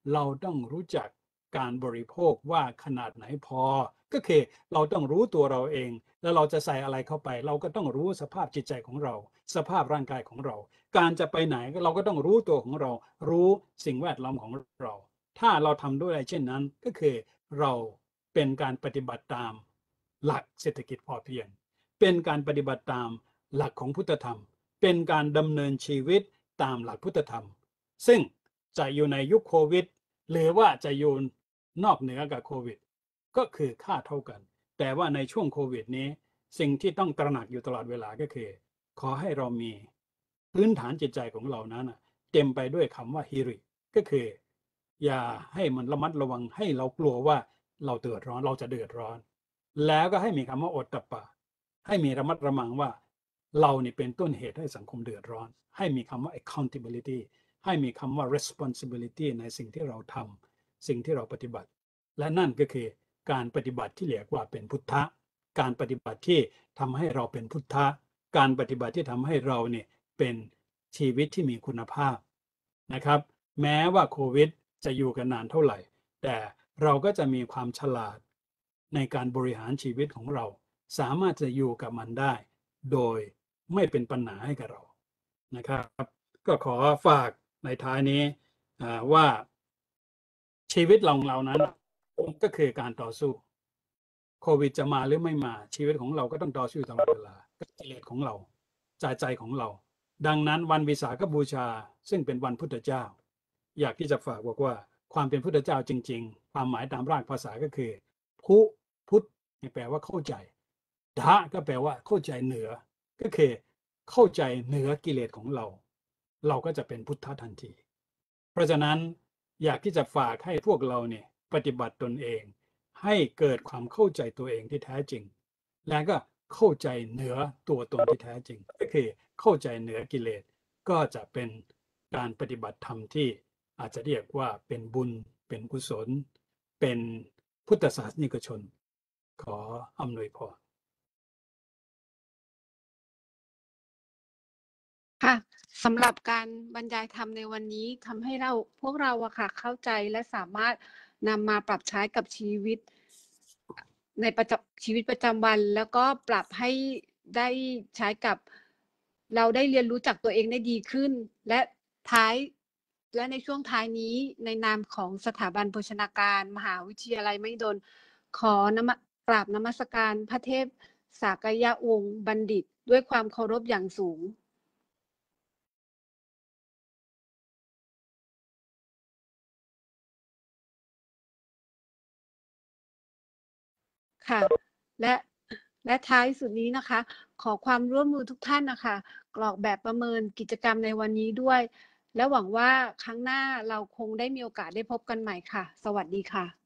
เราต้องรู้จักการบริโภคว่าขนาดไหนพอก็คือเราต้องรู้ตัวเราเองแล้วเราจะใส่อะไรเข้าไปเราก็ต้องรู้สภาพจิตใจของเราสภาพร่างกายของเราการจะไปไหนเราก็ต้องรู้ตัวของเรารู้สิ่งแวดล้อมของเราถ้าเราทำด้วยเช่นนั้นก็คือเราเป็นการปฏิบัติตามหลักเศรษฐกิจพอเพียงเป็นการปฏิบัติตามหลักของพุทธธรรมเป็นการดำเนินชีวิตตามหลักพุทธธรรมซึ่งจะอยู่ในยุคโควิดหรือว่าจะอยู่นอกเหนือกับโควิดก็คือค่าเท่ากันแต่ว่าในช่วงโควิดนี้สิ่งที่ต้องตระหนักอยู่ตลอดเวลาก็คือขอให้เรามีพื้นฐานจิตใจของเรานั้นเต็มไปด้วยคำว่าฮิริก็คืออย่าให้มันระมัดระวังให้เรากลัวว่าเราเดือดร้อนเราจะเดือดร้อนแล้วก็ให้มีคำว่าโอตตัปปะให้มีระมัดระวังว่าเรานี่เป็นต้นเหตุให้สังคมเดือดร้อนให้มีคำว่า accountability ให้มีคำว่า responsibility ในสิ่งที่เราทำสิ่งที่เราปฏิบัติและนั่นก็คือการปฏิบัติที่เรียกว่าเป็นพุทธะการปฏิบัติที่ทำให้เราเป็นพุทธะการปฏิบัติที่ทำให้เราเนี่ยเป็นชีวิตที่มีคุณภาพนะครับแม้ว่าโควิดจะอยู่กันนานเท่าไหร่แต่เราก็จะมีความฉลาดในการบริหารชีวิตของเราสามารถจะอยู่กับมันได้โดยไม่เป็นปัญหาให้กับเรานะครับก็ขอฝากในท้ายนี้ว่าชีวิตของเรานั้นก็คือการต่อสู้โควิดจะมาหรือไม่มาชีวิตของเราก็ต้องต่อสู้ตลอดเวลากิเลสของเราใจของเราดังนั้นวันวิสาขบูชาซึ่งเป็นวันพุทธเจ้าอยากที่จะฝากบอกว่าความเป็นพุทธเจ้าจริงๆความหมายตามรากภาษาก็คือพุทธแปลว่าเข้าใจดะก็แปลว่าเข้าใจเหนือก็คือเข้าใจเหนือกิเลสของเราเราก็จะเป็นพุทธะทันทีเพราะฉะนั้นอยากที่จะฝากให้พวกเราเนี่ยปฏิบัติตนเองให้เกิดความเข้าใจตัวเองที่แท้จริงและก็เข้าใจเหนือตัวตนที่แท้จริงก็คือเข้าใจเหนือกิเลสก็จะเป็นการปฏิบัติธรรมที่อาจจะเรียกว่าเป็นบุญเป็นกุศลเป็นพุทธศาสนิกชนขออำนวยพรค่ะสำหรับการบรรยายธรรมในวันนี้ทำให้พวกเราเข้าใจและสามารถนำมาปรับใช้กับชีวิตในชีวิตประจำวันแล้วก็ปรับให้ได้ใช้กับเราได้เรียนรู้จักตัวเองได้ดีขึ้นและในช่วงท้ายนี้ในนามของสถาบันโภชนาการมหาวิทยาลัยมหิดลขอกราบนมัสการพระเทพสากยวงศ์บัณฑิตด้วยความเคารพอย่างสูงค่ะและท้ายสุดนี้นะคะขอความร่วมมือทุกท่านนะคะกรอกแบบประเมินกิจกรรมในวันนี้ด้วยและหวังว่าครั้งหน้าเราคงได้มีโอกาสได้พบกันใหม่ค่ะสวัสดีค่ะ